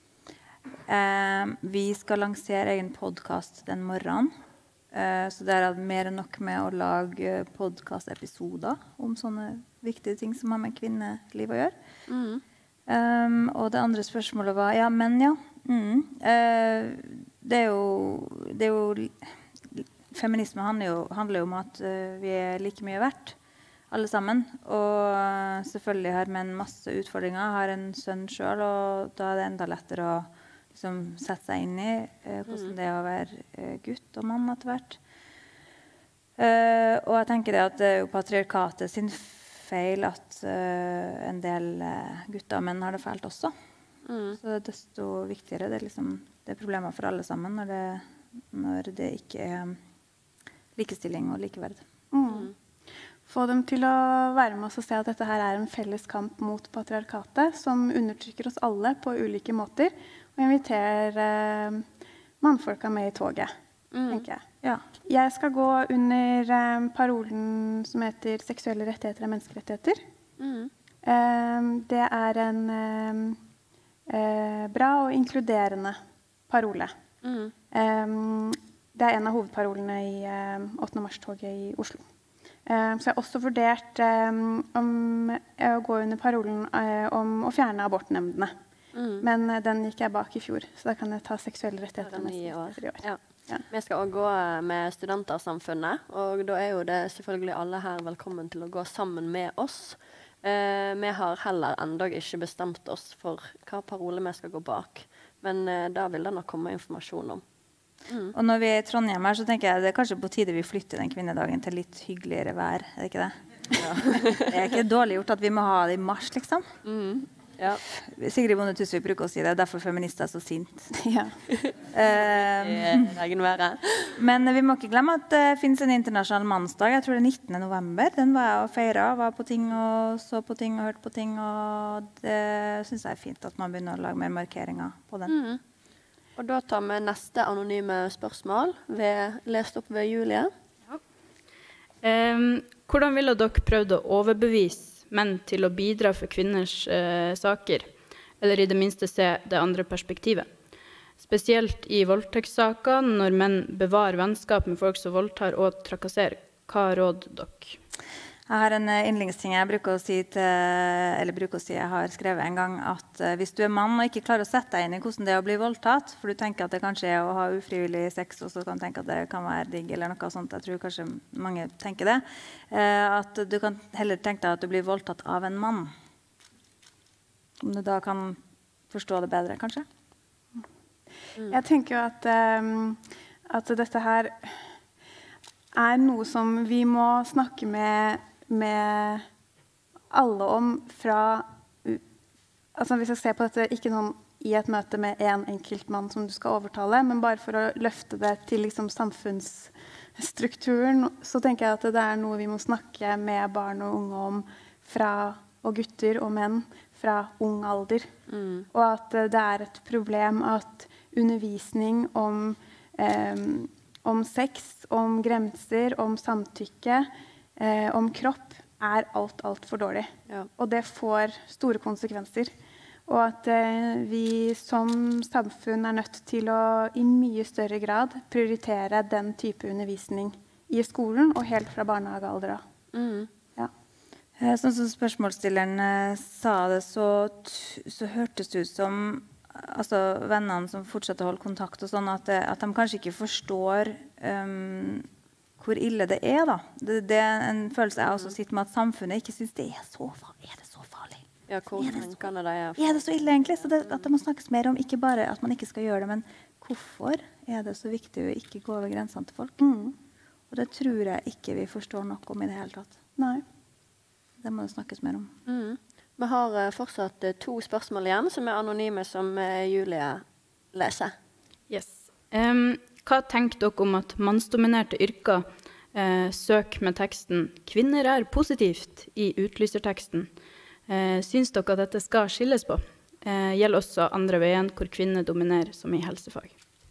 Vi skal lansere egen podcast den morgenen. Så det er mer enn nok med å lage podcast-episoder om sånne viktige ting som har med kvinneliv å gjøre. Og det andre spørsmålet var, ja, men ja. Det er jo feminisme handler jo om at vi er like mye verdt, alle sammen. Og selvfølgelig har menn masse utfordringer. Jeg har en sønn selv, og da er det enda lettere å liksom, sette seg inn i hvordan det er å være gutt og mann etter hvert. Og jeg tenker det at det er jo patriarkatet sin feil at en del gutter og menn har det fælt også. Så det er desto viktigere. Det er, liksom, det er problemer for alle sammen når det ikke er likestilling og likeverd. Få dem til å være med oss og se at dette her er en felles kamp mot patriarkatet som undertrykker oss alle på ulike måter, og inviterer mannfolka med i toget, tenker jeg. Ja. Jeg skal gå under parolen som heter seksuelle rettigheter er menneskerettigheter. Det er en bra og inkluderende parole. Det er en av hovedparolene i 8. mars-toget i Oslo. Så jeg har også vurdert om å gå under parolen om å fjerne abortnemndene. Men den gikk jeg bak i fjor, så da kan jeg ta seksuelle rettigheter i år. Ja. Vi skal også gå med studentersamfunnet, og da er jo det selvfølgelig alle her velkommen til å gå sammen med oss. Vi har heller enda ikke bestemt oss for hva parole vi skal gå bak, men da vil det nok komme informasjon om. Og når vi er i Trondheim her, så tenker jeg det er kanskje på tide vi flytter den kvinnedagen til litt hyggeligere vær, er det ikke det? Ja. Det er ikke dårlig gjort at vi må ha det i mars, liksom. Ja. Sigrid Bonde Tusvik bruker å si det, derfor feminister er så sint. Ja. Men vi må ikke glemme at det finnes en internasjonal mannsdag, jeg tror det er 19. november. Den var jeg og feiret, var på ting og så på ting og hørte på ting, og det synes jeg er fint at man begynner å lage mer markeringer på den. Og da tar vi neste anonyme spørsmål, lest opp ved Julie. Hvordan ville dere prøvd å overbevise menn til å bidra for kvinners saker, eller i det minste se det andre perspektivet? Spesielt i voldtektssaker, når menn bevarer vennskap med folk som voldtar og trakasserer. Hva råd dere? Jeg har en innlingsting jeg bruker å si jeg har skrevet en gang at hvis du er mann og ikke klarer å sette deg inn i hvordan det er å bli voldtatt, for du tenker at det kanskje er å ha ufrivillig sex, og så kan du tenke at det kan være digg eller noe sånt, jeg tror kanskje mange tenker det, at du kan heller tenke deg at du blir voldtatt av en mann. Om du da kan forstå det bedre, kanskje? Jeg tenker jo at dette her er noe som vi må snakke med alle om fra, altså hvis jeg ser på dette ikke noen i et møte med en enkeltmann som du skal overtale, men bare for å løfte det til liksom samfunnsstrukturen, så tenker jeg at det er noe vi må snakke med barn og unge om og gutter og menn fra ung alder. Og at det er et problem at undervisning om sex, om grenser, om samtykke, om kropp er alt for dårlig. Ja. Og det får store konsekvenser. Og at vi som samfunn er nødt til å i mye større grad prioritere den type undervisning i skolen og helt fra barnehagealder. Ja. Sånn som spørsmålsstilleren sa det, så hørtes det ut som altså vennene som fortsetter å holde kontakt og sånn, at de kanskje ikke forstår hvor ille det er da. Det er en følelse jeg også sitter med at samfunnet ikke synes det er så farlig. Ja, hvor tankene de er. Er det så ille egentlig? Så at det må snakkes mer om, ikke bare at man ikke skal gjøre det, men hvorfor er det så viktig å ikke gå over grensene til folk? Og det tror jeg ikke vi forstår nok om i det hele tatt. Nei. Det må det snakkes mer om. Vi har fortsatt 2 spørsmål igjen, som anonyme, som Julie leser. Yes. Hva tenker dere om at mannsdominerte yrker søker med teksten «Kvinner er positivt» i utlyserteksten? Syns dere at dette skal skilles på? Gjelder også andre veien hvor kvinner dominerer, som i helsefag.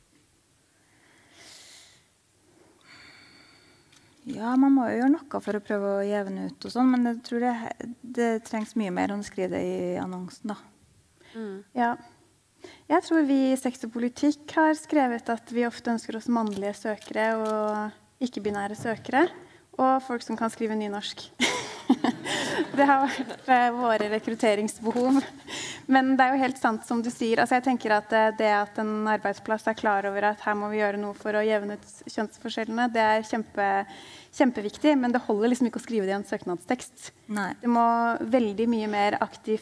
Ja, man må jo gjøre noe for å prøve å jevne ut og sånn, men jeg tror det trengs mye mer om du skriver det i annonsen, da. Ja. Jeg tror vi i Sex og politikk har skrevet at vi ofte ønsker oss mannlige søkere og ikke-binære søkere, og folk som kan skrive nynorsk. Det har vært våre rekrutteringsbehov. Men det er jo helt sant som du sier. Altså jeg tenker at det at en arbeidsplass er klar over at her må vi gjøre noe for å jevne ut kjønnsforskjellene, det er kjempeviktig, men det holder liksom ikke å skrive det i en søknadstekst. Nei. Det må veldig mye mer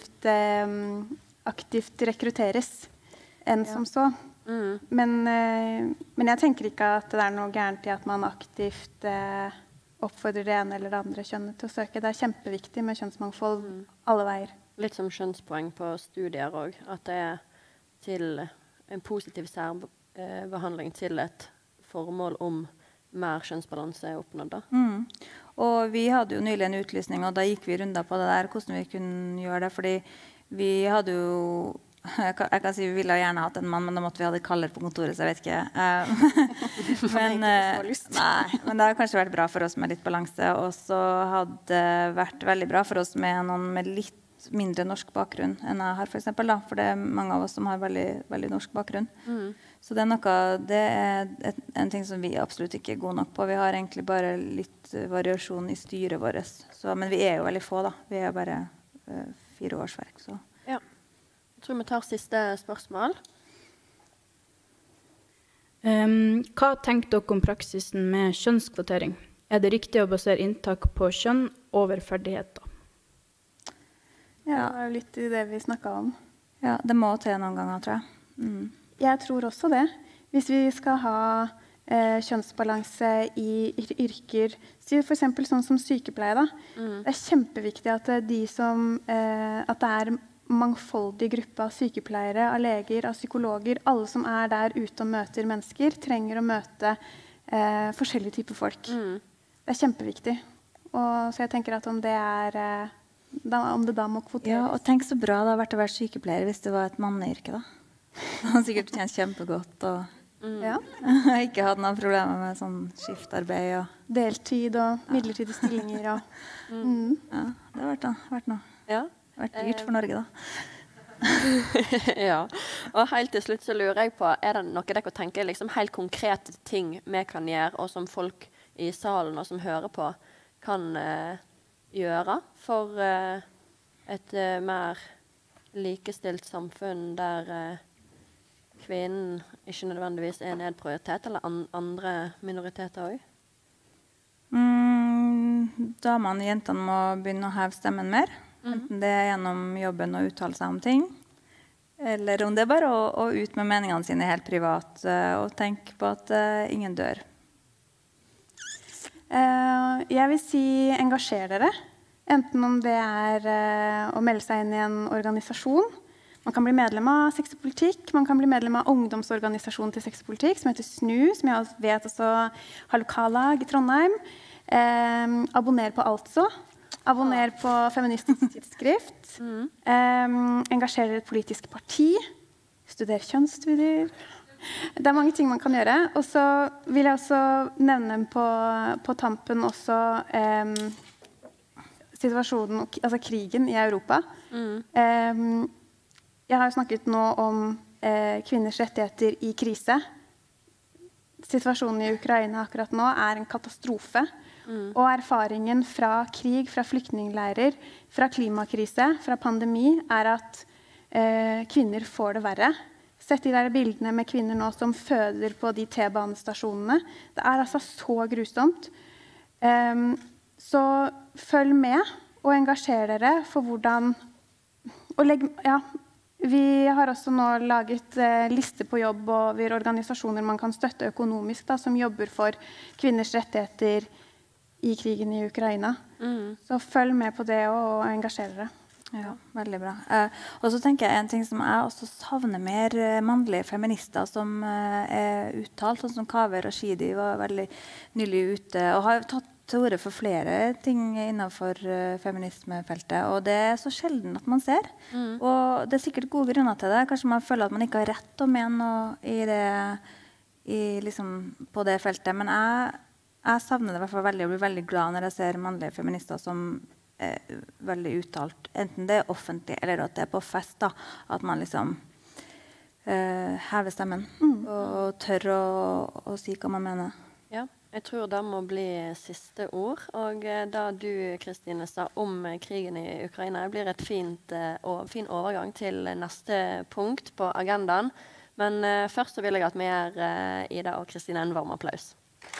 aktivt rekrutteres enn som så. Men jeg tenker ikke at det er noe gærent i at man aktivt oppfordrer det ene eller det andre kjønnet til å søke. Det er kjempeviktig med kjønnsmangfold alle veier. Litt som kjønnspoeng på studier også, at det er til en positiv særbehandling til et formål om mer kjønnsbalanse er oppnådd. Og vi hadde jo nylig en utlysning, og da gikk vi runder på det der, hvordan vi kunne gjøre det, fordi vi hadde jo, jeg kan si vi ville gjerne hatt en mann, men da måtte vi ha det kaldere på kontoret, så jeg vet ikke. Men det har kanskje vært bra for oss med litt balanse, og så hadde det vært veldig bra for oss med noen med litt mindre norsk bakgrunn enn jeg har, for eksempel, da, for det er mange av oss som har veldig, veldig norsk bakgrunn. Så det er en ting som vi absolutt ikke er gode nok på. Vi har egentlig bare litt variasjon i styret vårt, men vi er jo veldig få da. Vi er bare 4 årsverk, så. Ja. Jeg tror vi tar siste spørsmål. Hva tenker dere om praksisen med kjønnskvotering? Er det riktig å basere inntak på kjønn over ferdigheter? Ja, det er litt i det vi snakket om. Ja, det må til noen ganger, tror jeg. Jeg tror også det. Hvis vi skal ha kjønnsbalanse i yrker, for eksempel sånn som sykepleie, da. Det er kjempeviktig at at det er mangfoldig gruppe av sykepleiere, av leger, av psykologer. Alle som er der ute og møter mennesker, trenger å møte forskjellige typer folk. Det er kjempeviktig. Så jeg tenker at om det må kvoteres. Ja, og tenk så bra det har vært å være sykepleier hvis det var et manneyrke, da. Det har sikkert tjent kjempegodt, og ikke hatt noen problemer med sånn skiftarbeid og deltid og midlertidige stillinger. Og, ja, det har vært noe. Ja. Det har vært dyrt for Norge, da. Ja, og helt til slutt så lurer jeg på, er det noe dere tenker liksom helt konkrete ting vi kan gjøre, og som folk i salen og som hører på kan gjøre for et mer likestilt samfunn der kvinnen ikke nødvendigvis er nedprioritert, eller andre minoriteter også? Damene og jentene må begynne å heve stemmen mer. Enten det er gjennom jobben å uttale seg om ting, eller om det er bare å ut med meningene sine helt privat og tenke på at ingen dør. Jeg vil si engasjer dere. Enten om det er å melde seg inn i en organisasjon. Man kan bli medlem av Sex og politikk. Man kan bli medlem av ungdomsorganisasjonen til Sex og politikk, som heter SNU, som jeg vet også har lokallag i Trondheim. Abonner på Altså. Abonner på Feministisk tidsskrift. Engasjer dere i et politisk parti. Studer kjønnsstudier. Det er mange ting man kan gjøre. Og så vil jeg også nevne på tampen også situasjonen, altså krigen i Europa. Jeg har snakket nå om kvinners rettigheter i krise. Situasjonen i Ukraina akkurat nå er en katastrofe. Og erfaringen fra krig, fra flyktningleirer, fra klimakrise, fra pandemi, er at kvinner får det verre. Sett de der bildene med kvinner nå som føder på de T-banestasjonene. Det er altså så grusomt. Så følg med og engasjer dere for hvordan Vi har også nå laget lister på jobb over organisasjoner man kan støtte økonomisk, da, som jobber for kvinners rettigheter i krigen i Ukraina. Så følg med på det og engasjer dere. Ja, veldig bra. Og så tenker jeg en ting som jeg også savner mer mannlige feminister som uttalt, sånn som Kaveh Rashidi var veldig nylig ute og har tatt til orde for flere ting innenfor feminismefeltet, og det så sjelden at man ser. Og det sikkert gode grunner til det. Kanskje man føler at man ikke har rett til å mene noe liksom, på det feltet, men jeg savner det i hvert fall veldig og blir veldig glad når jeg ser mannlige feminister som veldig uttalt, enten det offentlig eller at det på fest, da, at man liksom hever stemmen og tør å si hva man mener. Ja, jeg tror det må bli siste ord, og da du, Kristine, sa om krigen i Ukraina, blir et fin overgang til neste punkt på agendaen. Men først så vil jeg at vi Ida og Kristine en varm applaus.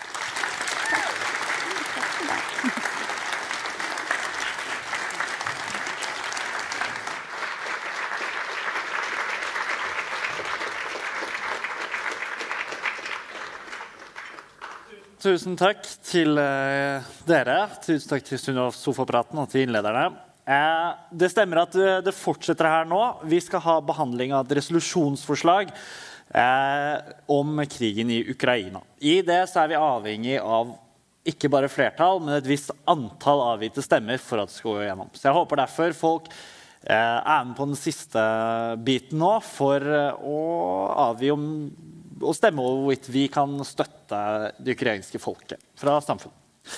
Tusen takk til dere. Tusen takk til Sofapraten og til innlederne. Det stemmer at det fortsetter her nå. Vi skal ha behandling av et resolusjonsforslag om krigen i Ukraina. I det så vi avhengig av ikke bare flertall, men et visst antall avgitte stemmer for at det skal gå igjennom. Så jeg håper derfor folk med på den siste biten nå for å avgi og stemme over hvorvidt vi kan støtte det ukrainske folket fra samfunnet.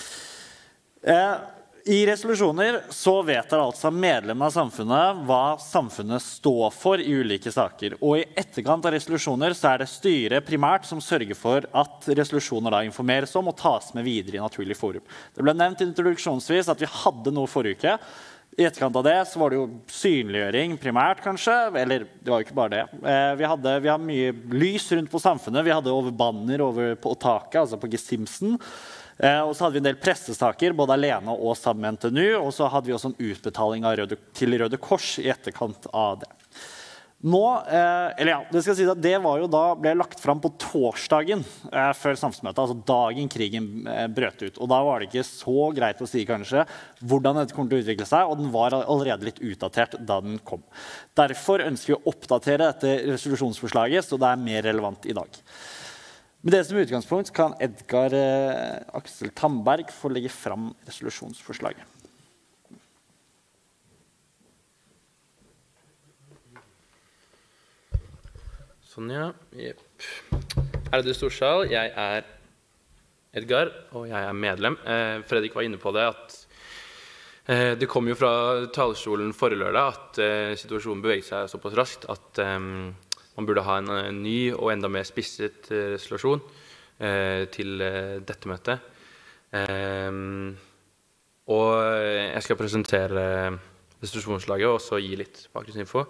I resolusjoner så vedtar altså medlemmene av samfunnet hva samfunnet står for i ulike saker. Og i etterkant av resolusjoner så det styret primært som sørger for at resolusjoner da informeres om og tas med videre i naturlig forum. Det ble nevnt introduksjonsvis at vi hadde noe forrige uke. I etterkant av det så var det jo synliggjøring primært kanskje, eller det var jo ikke bare det. Vi har mye lys rundt på samfunnet, vi hadde over banner over på taket, altså på Gesimsen. Og så hadde vi en del pressesaker, både alene og sammen med NTNU, og så hadde vi også en utbetaling til Røde Kors i etterkant av det. Nå, det skal si at det var jo da ble lagt frem på torsdagen før samfunnsmøtet, altså dagen krigen brøt ut. Og da var det ikke så greit å si kanskje hvordan dette kommer til å utvikle seg, og den var allerede litt utdatert da den kom. Derfor ønsker vi å oppdatere dette resolusjonsforslaget, så det mer relevant i dag. Med det som utgangspunkt kan Edgar Aksel Tamberg få legge frem resolusjonsforslaget. Sånn, ja. Yep. Ærede storsal, jeg Edgar, og jeg medlem. Fredrik var inne på det at det kom jo fra talerstolen forrige lørdag at situasjonen beveget seg såpass raskt at man burde ha en ny og enda mer spisset resolusjon til dette møtet. Og jeg skal presentere resolusjonslaget og så gi litt bakgrunnsinfo.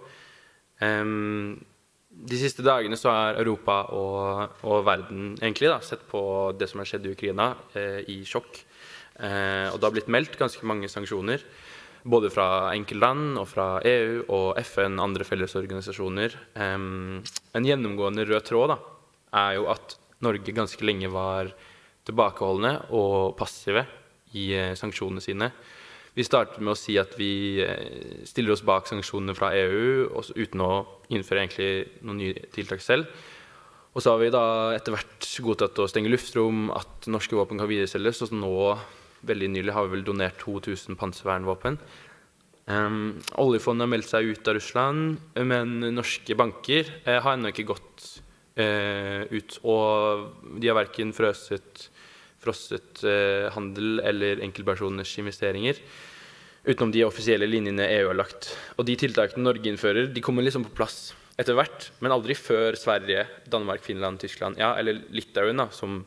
De siste dagene så Europa og verden egentlig da, sett på det som skjedd i Ukraina i sjokk. Og det har blitt meldt ganske mange sanksjoner, både fra enkeltland og fra EU og FN, andre fellesorganisasjoner. En gjennomgående rød tråd da, jo at Norge ganske lenge var tilbakeholdne og passive i sanksjonene sine. Vi startet med å si at vi stiller oss bak sanksjonene fra EU uten å innføre egentlig noen nye tiltak selv. Og så har vi da etter hvert godtatt å stenge luftrom, at norske våpen kan videreselges, og nå, veldig nylig, har vi vel donert 2000 panservernvåpen. Oljefondet har meldt seg ut av Russland, men norske banker har ennå ikke gått ut, og de har hverken frosset handel eller enkeltpersoners investeringer, utenom de offisielle linjene EU har lagt. Og de tiltakene Norge innfører, de kommer liksom på plass etter hvert, men aldri før Sverige, Danmark, Finland, Tyskland, ja, eller Litauen da, som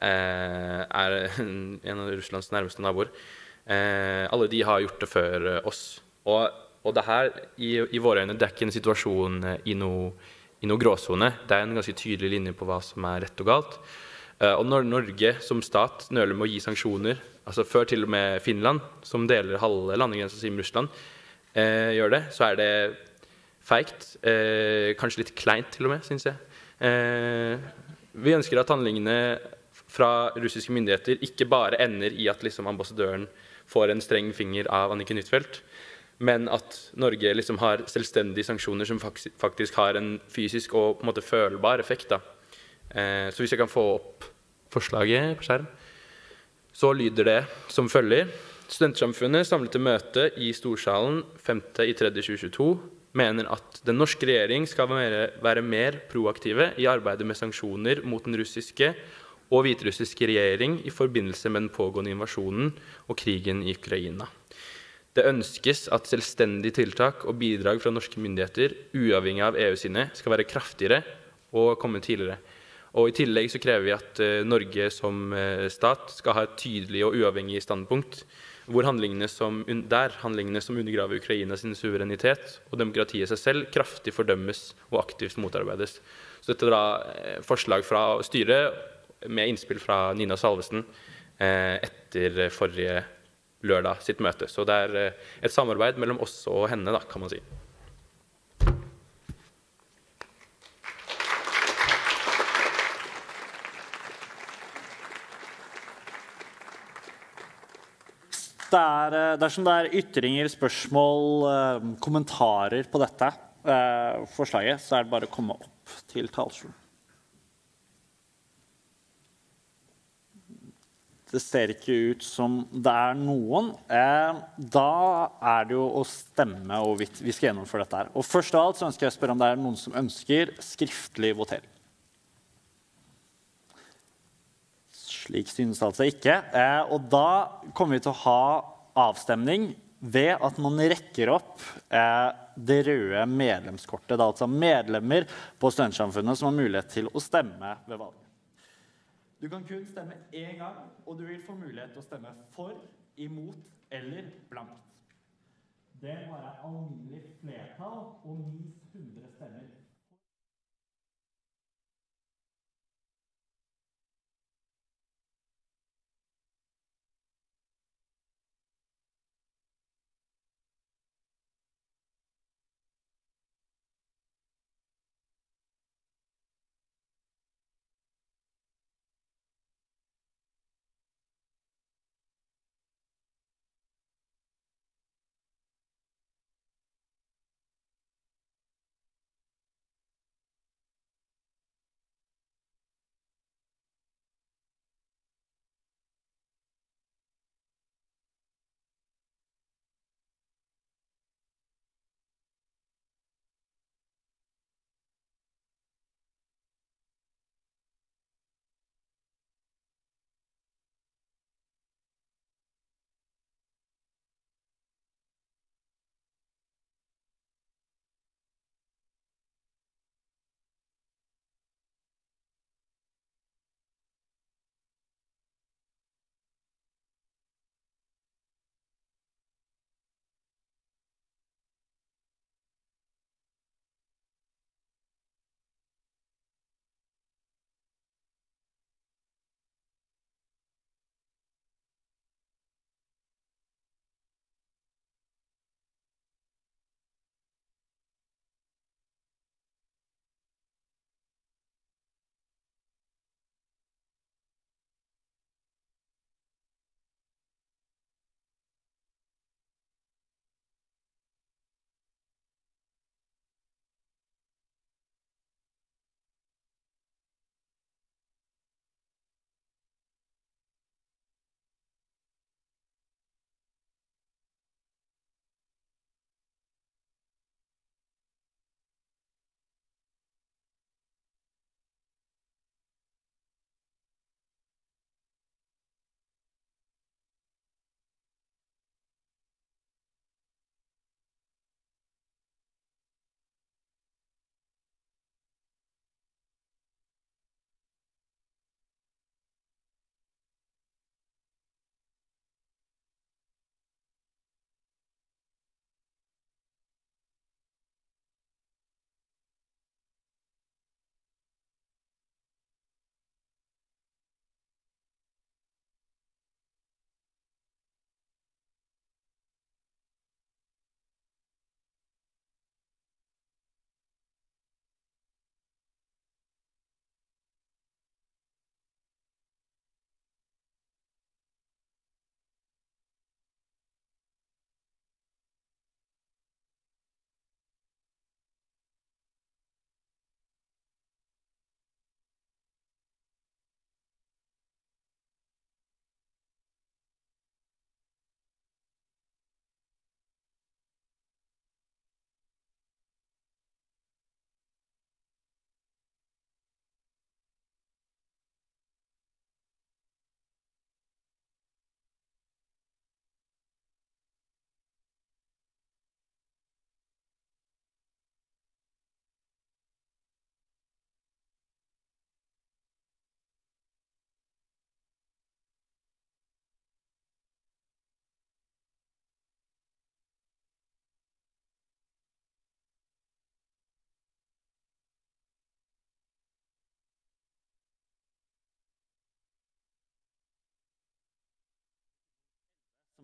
en av Russlands nærmeste naboer. Alle de har gjort det før oss. Og det her, i våre øyne, det ikke en situasjon i noe gråzone. Det en ganske tydelig linje på hva som rett og galt. Og når Norge som stat nøler med å gi sanksjoner, altså før til og med Finland, som deler halve landegrensen sin med Russland, gjør det, så det feigt, kanskje litt kleint til og med, synes jeg. Vi ønsker at handlingene fra russiske myndigheter ikke bare ender i at liksom ambassadøren får en streng finger av Anniken Huitfeldt, men at Norge liksom har selvstendige sanksjoner som faktisk har en fysisk og på en måte følbar effekt. Da. Så hvis jeg kan få opp forslaget på skjerm, så lyder det som følger. Studentsamfunnet samlet til møte i Storsalen 5.3.2022 mener at den norske regjering skal være mer proaktive i arbeidet med sanksjoner mot den russiske og hviterussiske regjering i forbindelse med den pågående invasjonen og krigen i Ukraina. Det ønskes at selvstendige tiltak og bidrag fra norske myndigheter, uavhengig av EU sine, skal være kraftigere og komme tidligere. Og i tillegg så krever vi at Norge som stat skal ha et tydelig og uavhengig standpunkt, hvor handlingene som undergraver Ukraina sin suverenitet og demokratiet seg selv kraftig fordømmes og aktivt motarbeides. Så dette er da forslag fra styret med innspill fra Nina Salvesen etter forrige lørdag sitt møte. Så det er et samarbeid mellom oss og henne, da, kan man si. Dersom det er ytringer, spørsmål, kommentarer på dette forslaget, så er det bare å komme opp til talerstolen. Det ser ikke ut som det er noen. Da er det jo å stemme hvorvidt vi skal gjennomføre dette her. Og først av alt så ønsker jeg å spørre om det er noen som ønsker skriftlig votering. Slik synes altså ikke. Og da kommer vi til å ha avstemning ved at man rekker opp det røde medlemskortet. Det er altså medlemmer på Studentsamfunnet som har mulighet til å stemme ved valget. Du kan kun stemme en gang, og du vil få mulighet til å stemme for, imot eller blankt. Det må være alminnelig flertall og minst 100 stemmer.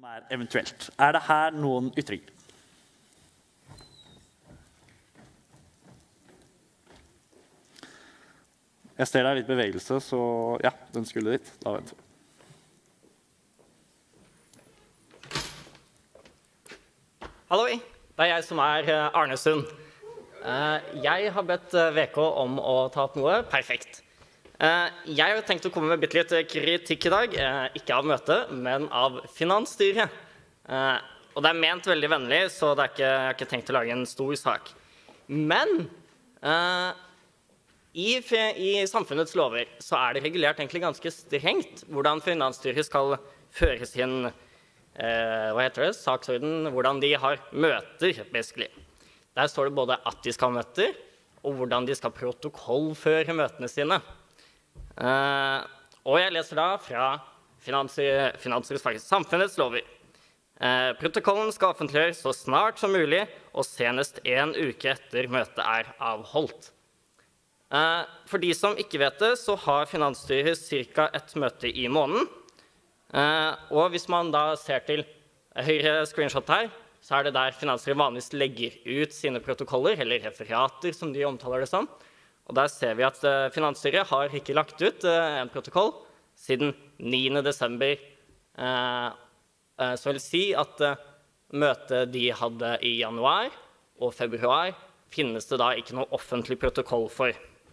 eventuelt. Det her noen ytringer? Jeg ser det litt bevegelse, så ja, den skulle dit. Da venter vi. Halloi, det jeg som Arne Sund. Jeg har bedt VK om å ta opp noe perfekt. Jeg har tenkt å komme med bitte litt kritikk i dag, ikke av møtet, men av finansstyret. Og det ment veldig vennlig, så jeg har ikke tenkt å lage en stor sak. Men i samfunnets lover så det regulert egentlig ganske strengt hvordan finansstyret skal føre sin saksorden, hvordan de har møter, basically. Der står det både at de skal ha møter, og hvordan de skal protokollføre møtene sine. Og jeg leser da fra finansstyrets faktisk samfunnets lover. Protokollen skal offentliggjøres så snart som mulig, og senest 1 uke etter møtet avholdt. For de som ikke vet det, så har finansstyret cirka 1 møte i måneden. Og hvis man da ser til høyre screenshot her, så det der finansstyret vanligvis legger ut sine protokoller, eller referater som de omtaler det som. Og der ser vi at finansstyret har ikke lagt ut en protokoll siden 9. desember. Så vil si at møtet de hadde i januar og februar finnes det da ikke noe offentlig protokoll for.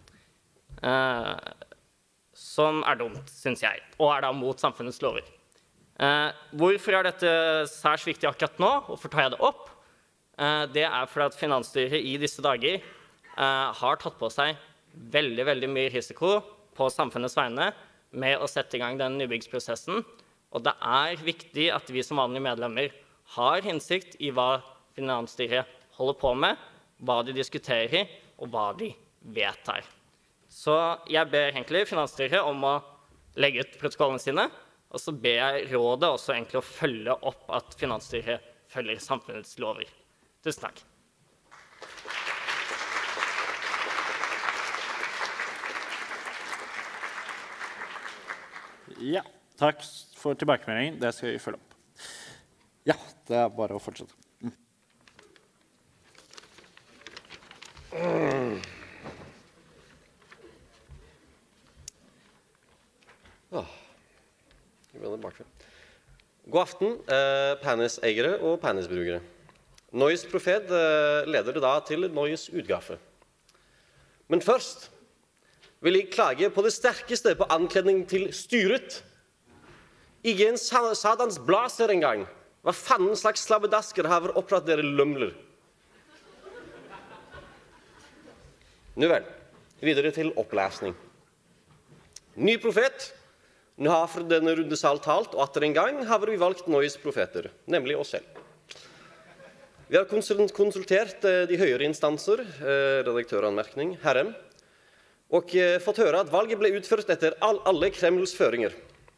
Som dumt, synes jeg, og da mot samfunnets lover. Hvorfor dette særs viktig akkurat nå? Hvorfor tar jeg det opp? Det fordi at finansstyret i disse dager har tatt på seg veldig, veldig mye risiko på samfunnets vegne med å sette i gang den nybyggsprosessen. Og det viktig at vi som vanlige medlemmer har innsikt i hva finansstyret holder på med, hva de diskuterer og hva de vedtar. Så jeg ber egentlig finansstyret om å legge ut protokollene sine, og så ber jeg rådet også egentlig å følge opp at finansstyret følger samfunnets lover. Tusen takk. Ja, takk for tilbakemeldingen. Det skal vi følge opp. Ja, det bare å fortsette. God aften, Panis-eiere og Panis-brukere. Nois Profet leder det da til Nois utgave. Men først vil jeg klage på det sterkeste på ankledning til styret. Ikke en satans blaser engang. Hva faen slags slabbedasker har oppdratt dere lømler? Nu vel, videre til opplesning. Ny profet. Nå har for denne runde sal talt, og atter en gang har vi valgt Nois profeter, nemlig oss selv. Vi har konsultert de høyere instanser, redaktøranmerkning, herrem, og fått høre at valget ble utført etter alle Kremls føringer.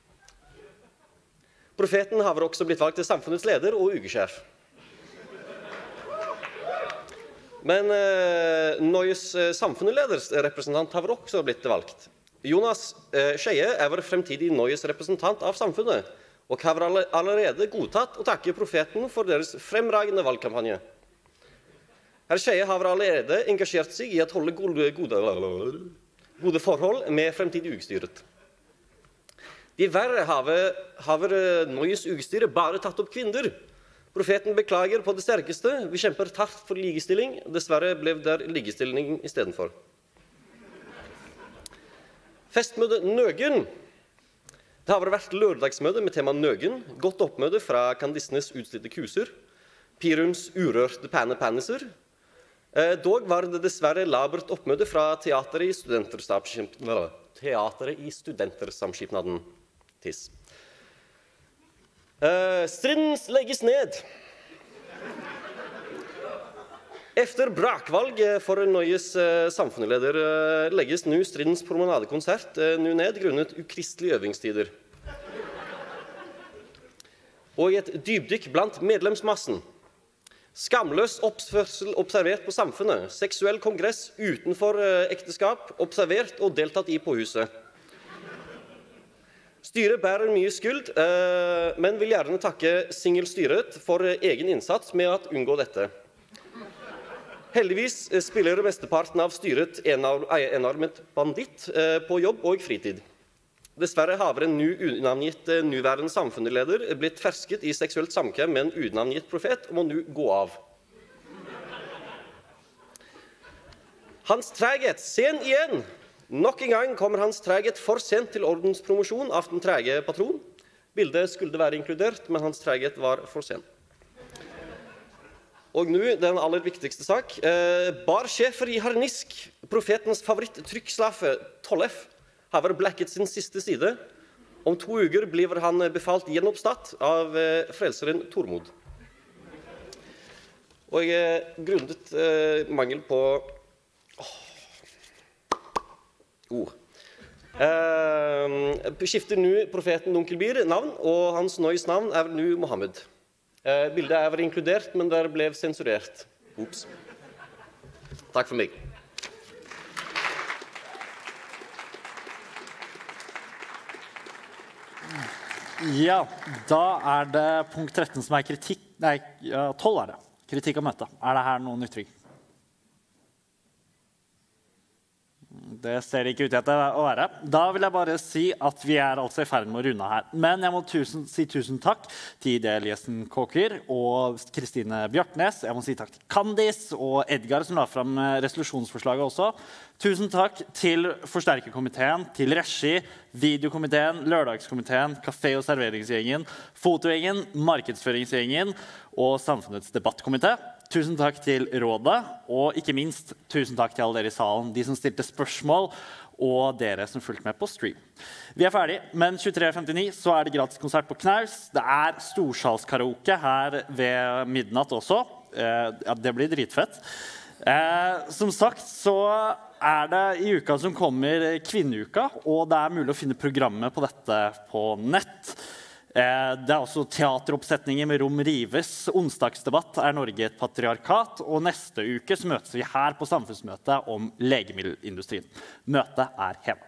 Profeten har også blitt valgt til samfunnets leder og ukesjef. Men Nois samfunnsleders representant har også blitt valgt. Jonas Skeie vår fremtidige Nois representant av samfunnet, og har allerede godtatt å takke profeten for deres fremragende valgkampanje. Herr Skeie har allerede engasjert seg i å holde gode forhold med fremtidig ukstyret. Dessverre har Nois ukstyre bare tatt opp kvinner. Profeten beklager på det sterkeste, vi kjemper tatt for likestilling, dessverre ble det likestilling i stedet for. Festmøte Nøgen. Det har vært lørdagsmøte med tema Nøgen, godt oppmøte fra kandissenes utstilte kuser, Pirums urørte paniser. Dog var det dessverre labert oppmøte fra teateret i studentersamskipnaden TIS. Strindens legges ned. Efter brakvalg for Nois samfunnsleder legges nå Strindens promenadekonsert ned grunnet ukristelige øvingstider. Og et dybdykk blant medlemsmassen. Skamløs oppførsel observert på samfunnet. Seksuell kongress utenfor ekteskap observert og deltatt i på huset. Styret bærer mye skyld, men vil gjerne takke singelstyret for egen innsats med å unngå dette. Heldigvis spiller mesteparten av styret enarmet banditt på jobb og fritid. Dessverre har en unavngitt nuværende samfunnsleder blitt fersket i seksuelt samkvem med en unavngitt profet og må nå gå av. Hans træghet, sen igjen! Nok en gang kommer hans træghet for sent til ordenspromosjon av den træge patron. Bildet skulle være inkludert, men hans træghet var for sent. Og nå, den aller viktigste sak. Barsjefer i harnisk, profetens favoritt-trykkslaffe, Tollef, har vært blekket sin siste side. Om 2 uker blir han befalt gjenoppstatt av frelseren Tormod. Og grunnet mangel på ord. Skifter nå profeten Onkelbir navn, og hans nøys navn nå Mohammed. Bildet var inkludert, men det ble sensurert. Ops. Takk for meg. Ja, da det punkt 13 som kritikk... Nei, 12 det. Kritikk av møtet. Det her noen ytring? Det ser ikke ut til å være. Da vil jeg bare si at vi altså i ferd med å runde her. Men jeg må si tusen takk til Ide Eliassen Kåker og Kristine Bjartnes. Jeg må si takk til Candice og Edgar som la frem resolusjonsforslaget også. Tusen takk til forsterkerkomiteen, til regi, videokomiteen, lørdagskomiteen, kafé- og serveringsgjengen, fotogjengen, markedsføringsgjengen og samfunnets debattkomité. Tusen takk til rådet, og ikke minst tusen takk til alle dere i salen, de som stilte spørsmål, og dere som fulgte med på stream. Vi ferdig, men 23.59 så det gratis konsert på Knaus. Det storsalskaraoke her ved midnatt også. Ja, det blir dritfett. Som sagt så det i uka som kommer kvinneuka, og det mulig å finne programmet på dette på nett. Det også teateroppsetninger med Rom Rives. Onsdagsdebatt Norge et patriarkat, og neste uke så møtes vi her på samfunnsmøtet om legemiddelindustrien. Møtet hjemme.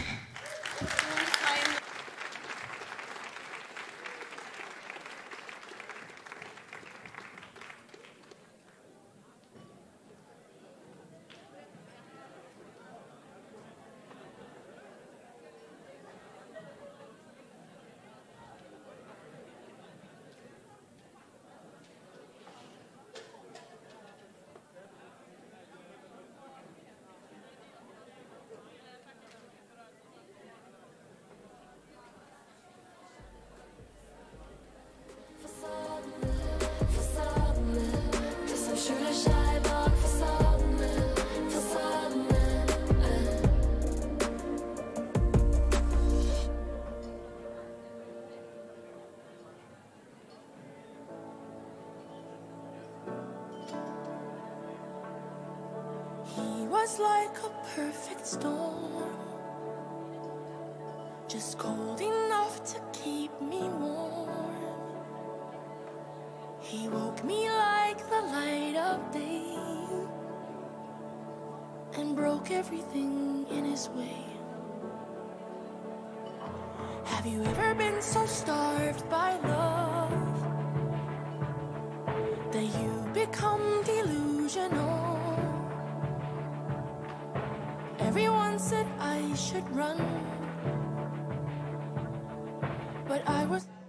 Was like a perfect storm, just cold enough to keep me warm. He woke me like the light of day and broke everything in his way. Have you ever been so starved by love that you become delusional? Everyone said I should run, but I was